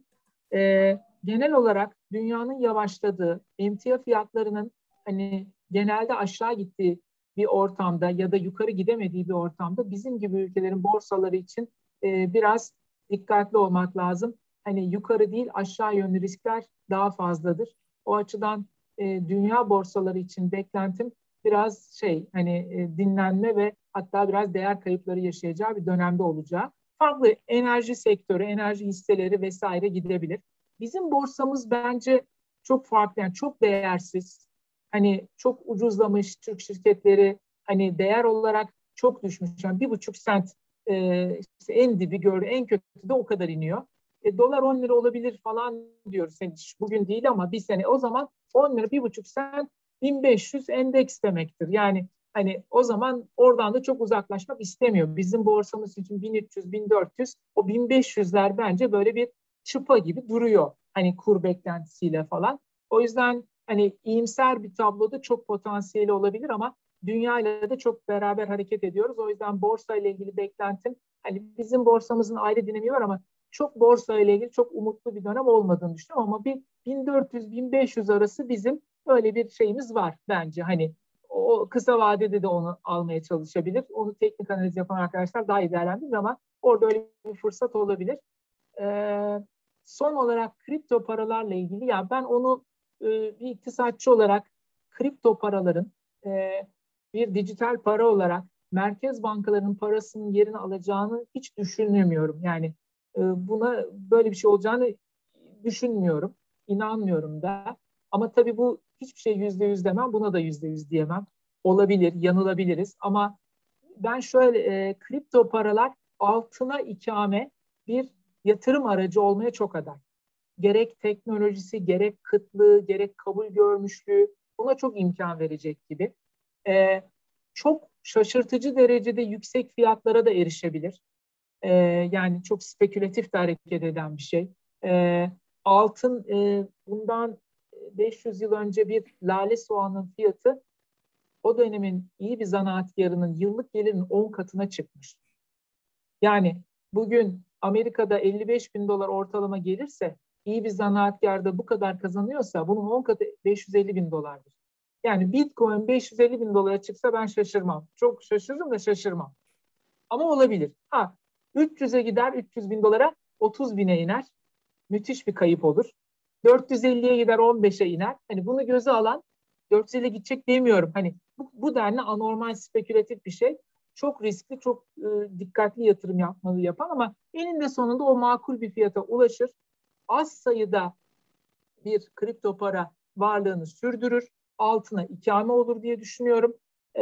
genel olarak dünyanın yavaşladığı, emtia fiyatlarının hani genelde aşağı gittiği bir ortamda ya da yukarı gidemediği bir ortamda bizim gibi ülkelerin borsaları için biraz dikkatli olmak lazım. Hani yukarı değil aşağı yönlü riskler daha fazladır. O açıdan dünya borsaları için beklentim biraz dinlenme ve hatta biraz değer kayıpları yaşayacağı bir dönemde olacağı. Farklı enerji sektörü, enerji hisseleri vesaire gidebilir. Bizim borsamız bence çok farklı, yani çok değersiz. Hani çok ucuzlamış Türk şirketleri, hani değer olarak çok düşmüş. Yani 1,5 sent işte en dibi gördü, en kötü de o kadar iniyor. Dolar 10 lira olabilir falan diyoruz. Yani bugün değil ama bir sene. O zaman 10 lira 1,5 sent 1500 endeks demektir. Yani hani o zaman oradan da çok uzaklaşmak istemiyor. Bizim borsamız için 1300, 1400, o 1500'ler bence böyle bir çıpa gibi duruyor. Hani kur beklentisiyle falan. O yüzden hani iyimser bir tabloda çok potansiyeli olabilir ama dünyayla da çok beraber hareket ediyoruz. O yüzden borsa ile ilgili beklentim, hani bizim borsamızın ayrı dinamiği var ama çok borsa ile ilgili çok umutlu bir dönem olmadığını düşünüyorum ama bir 1400-1500 arası bizim öyle bir şeyimiz var bence. Hani o kısa vadede de onu almaya çalışabilir. Onu teknik analiz yapan arkadaşlar daha iyi değerlendirir ama orada öyle bir fırsat olabilir. Son olarak kripto paralarla ilgili, ya ben onu bir iktisatçı olarak kripto paraların bir dijital para olarak merkez bankalarının parasının yerini alacağını hiç düşünemiyorum. Yani buna böyle bir şey olacağını düşünmüyorum, inanmıyorum da. Ama tabii bu hiçbir şey %100 demem, buna da %100 diyemem. Olabilir, yanılabiliriz ama ben şöyle kripto paralar altına ikame bir yatırım aracı olmaya çok aday. Gerek teknolojisi, gerek kıtlığı, gerek kabul görmüşlüğü buna çok imkan verecek gibi. Çok şaşırtıcı derecede yüksek fiyatlara da erişebilir. Yani çok spekülatif de hareket eden bir şey. Altın bundan 500 yıl önce bir lale soğanın fiyatı o dönemin iyi bir zanaatkarının yıllık gelirinin 10 katına çıkmış. Yani bugün Amerika'da 55 bin dolar ortalama gelirse iyi bir zanaatkar da bu kadar kazanıyorsa bunun 10 katı 550 bin dolardır. Yani Bitcoin 550 bin dolara çıksa ben şaşırmam. Çok şaşırırım da şaşırmam. Ama olabilir. 300'e gider, 300 bin dolara 30 bine iner. Müthiş bir kayıp olur. 450'ye gider, 15'e iner. Hani bunu göze alan, 450'ye gidecek demiyorum. Hani bu denli anormal, spekülatif bir şey. Çok riskli, çok dikkatli yatırım yapmalı yapan ama eninde sonunda o makul bir fiyata ulaşır. Az sayıda bir kripto para varlığını sürdürür. Altına ikame olur diye düşünüyorum.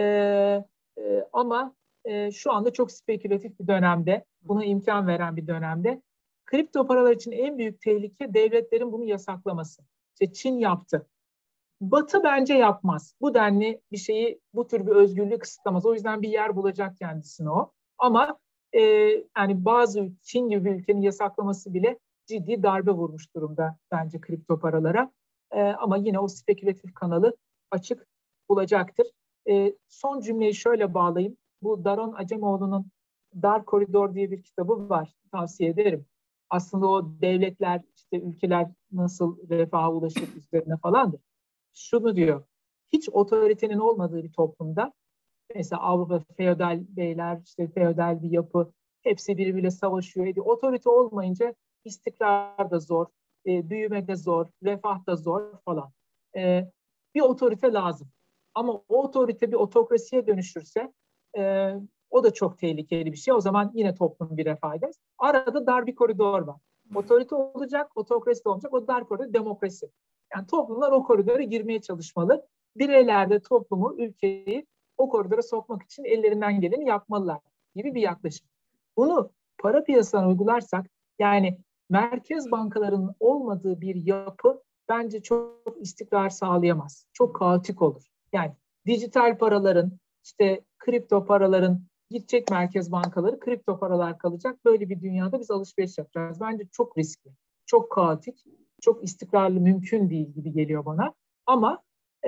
Ama şu anda çok spekülatif bir dönemde, buna imkan veren bir dönemde. Kripto paralar için en büyük tehlike devletlerin bunu yasaklaması. İşte Çin yaptı. Batı bence yapmaz. Bu denli bir şeyi, bu tür bir özgürlüğü kısıtlamaz. O yüzden bir yer bulacak kendisine o. Ama yani bazı Çin gibi bir ülkenin yasaklaması bile ciddi darbe vurmuş durumda bence kripto paralara. Ama yine o spekülatif kanalı açık bulacaktır. Son cümleyi şöyle bağlayayım. Bu Daron Acemoğlu'nun Dar Koridor diye bir kitabı var. Tavsiye ederim. Aslında o devletler, işte ülkeler nasıl refaha ulaşır üzerine falandır. şunu diyor. Hiç otoritenin olmadığı bir toplumda, mesela Avrupa feodal beyler, işte feodal bir yapı, hepsi birbiriyle savaşıyor ediyor. Otorite olmayınca istikrar da zor, büyüme de zor, refah da zor falan. Bir otorite lazım. Ama o otorite bir otokrasiye dönüşürse o da çok tehlikeli bir şey. O zaman yine toplum bir refah eder. Arada dar bir koridor var. Otorite olacak, otokrasi de olacak. O dar koridor demokrasi. Yani toplumlar o koridora girmeye çalışmalı. Bireyler de toplumu, ülkeyi o koridora sokmak için ellerinden geleni yapmalılar gibi bir yaklaşım. Bunu para piyasalarına uygularsak, yani merkez bankalarının olmadığı bir yapı bence çok istikrar sağlayamaz. Çok kaotik olur. Yani dijital paraların, işte kripto paraların gidecek merkez bankaları, kripto paralar kalacak. Böyle bir dünyada biz alışveriş yapacağız. Bence çok riskli, çok kaotik, çok istikrarlı, mümkün değil gibi geliyor bana. Ama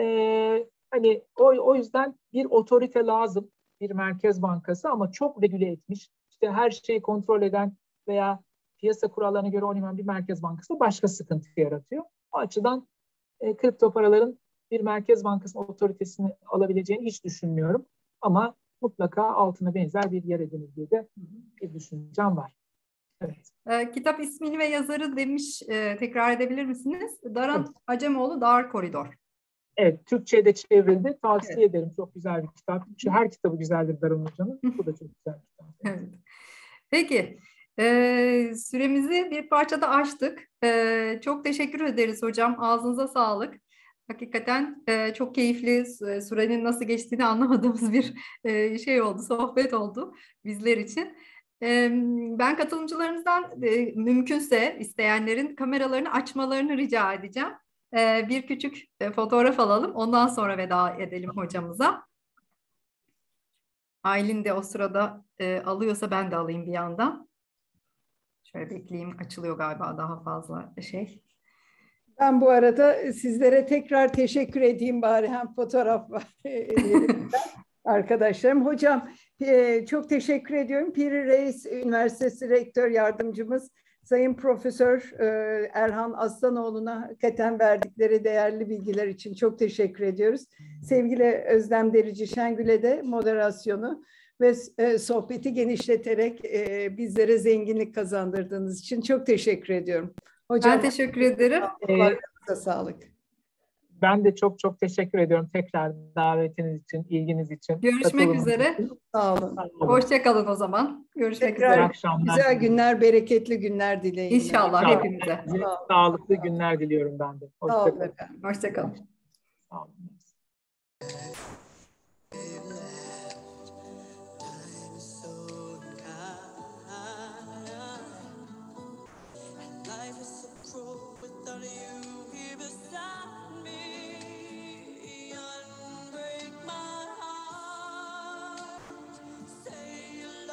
hani o yüzden bir otorite lazım, bir merkez bankası, ama çok regüle etmiş, işte her şeyi kontrol eden veya piyasa kurallarına göre oynayan bir merkez bankası başka sıkıntı yaratıyor. O açıdan kripto paraların bir merkez bankasının otoritesini alabileceğini hiç düşünmüyorum. Ama mutlaka altına benzer bir yer edinir diye de bir düşüncem var. Evet. Kitap ismini ve yazarı demiş, tekrar edebilir misiniz? Daran Acemoğlu, Dar Koridor. Evet, Türkçe'ye de çevrildi. Tavsiye ederim. Çok güzel bir kitap. Çünkü her kitabı güzeldir Daran Hoca'nın. Bu da çok güzel bir kitap. Evet. Peki, süremizi bir parçada aştık. Çok teşekkür ederiz hocam. Ağzınıza sağlık. Hakikaten çok keyifli, sürenin nasıl geçtiğini anlamadığımız bir şey oldu, sohbet oldu bizler için. Ben katılımcılarımızdan mümkünse isteyenlerin kameralarını açmalarını rica edeceğim. Bir küçük fotoğraf alalım. Ondan sonra veda edelim hocamıza. Aylin de o sırada alıyorsa ben de alayım bir yandan. Şöyle bekleyeyim. Açılıyor galiba daha fazla şey. Ben bu arada sizlere tekrar teşekkür edeyim bari, hem fotoğraf var arkadaşlarım. Hocam çok teşekkür ediyorum. Piri Reis Üniversitesi Rektör Yardımcımız Sayın Profesör Erhan Aslanoğlu'na hakikaten verdikleri değerli bilgiler için çok teşekkür ediyoruz. Sevgili Özlem Derici Şengül'e de moderasyonu ve sohbeti genişleterek bizlere zenginlik kazandırdığınız için çok teşekkür ediyorum. Hocam, ben teşekkür ederim. Sağlık. Ben de çok çok teşekkür ediyorum tekrar davetiniz için, ilginiz için. Görüşmek üzere. Sağ olun. Hoşça kalın o zaman. Görüşmek Tekrar üzere. akşamlar. Güzel günler, bereketli günler dileyin. İnşallah hepimize. Sağlıklı günler diliyorum ben de. Sağ olun Hoşça kalın. efendim. Hoşça kalın. Sağ olun.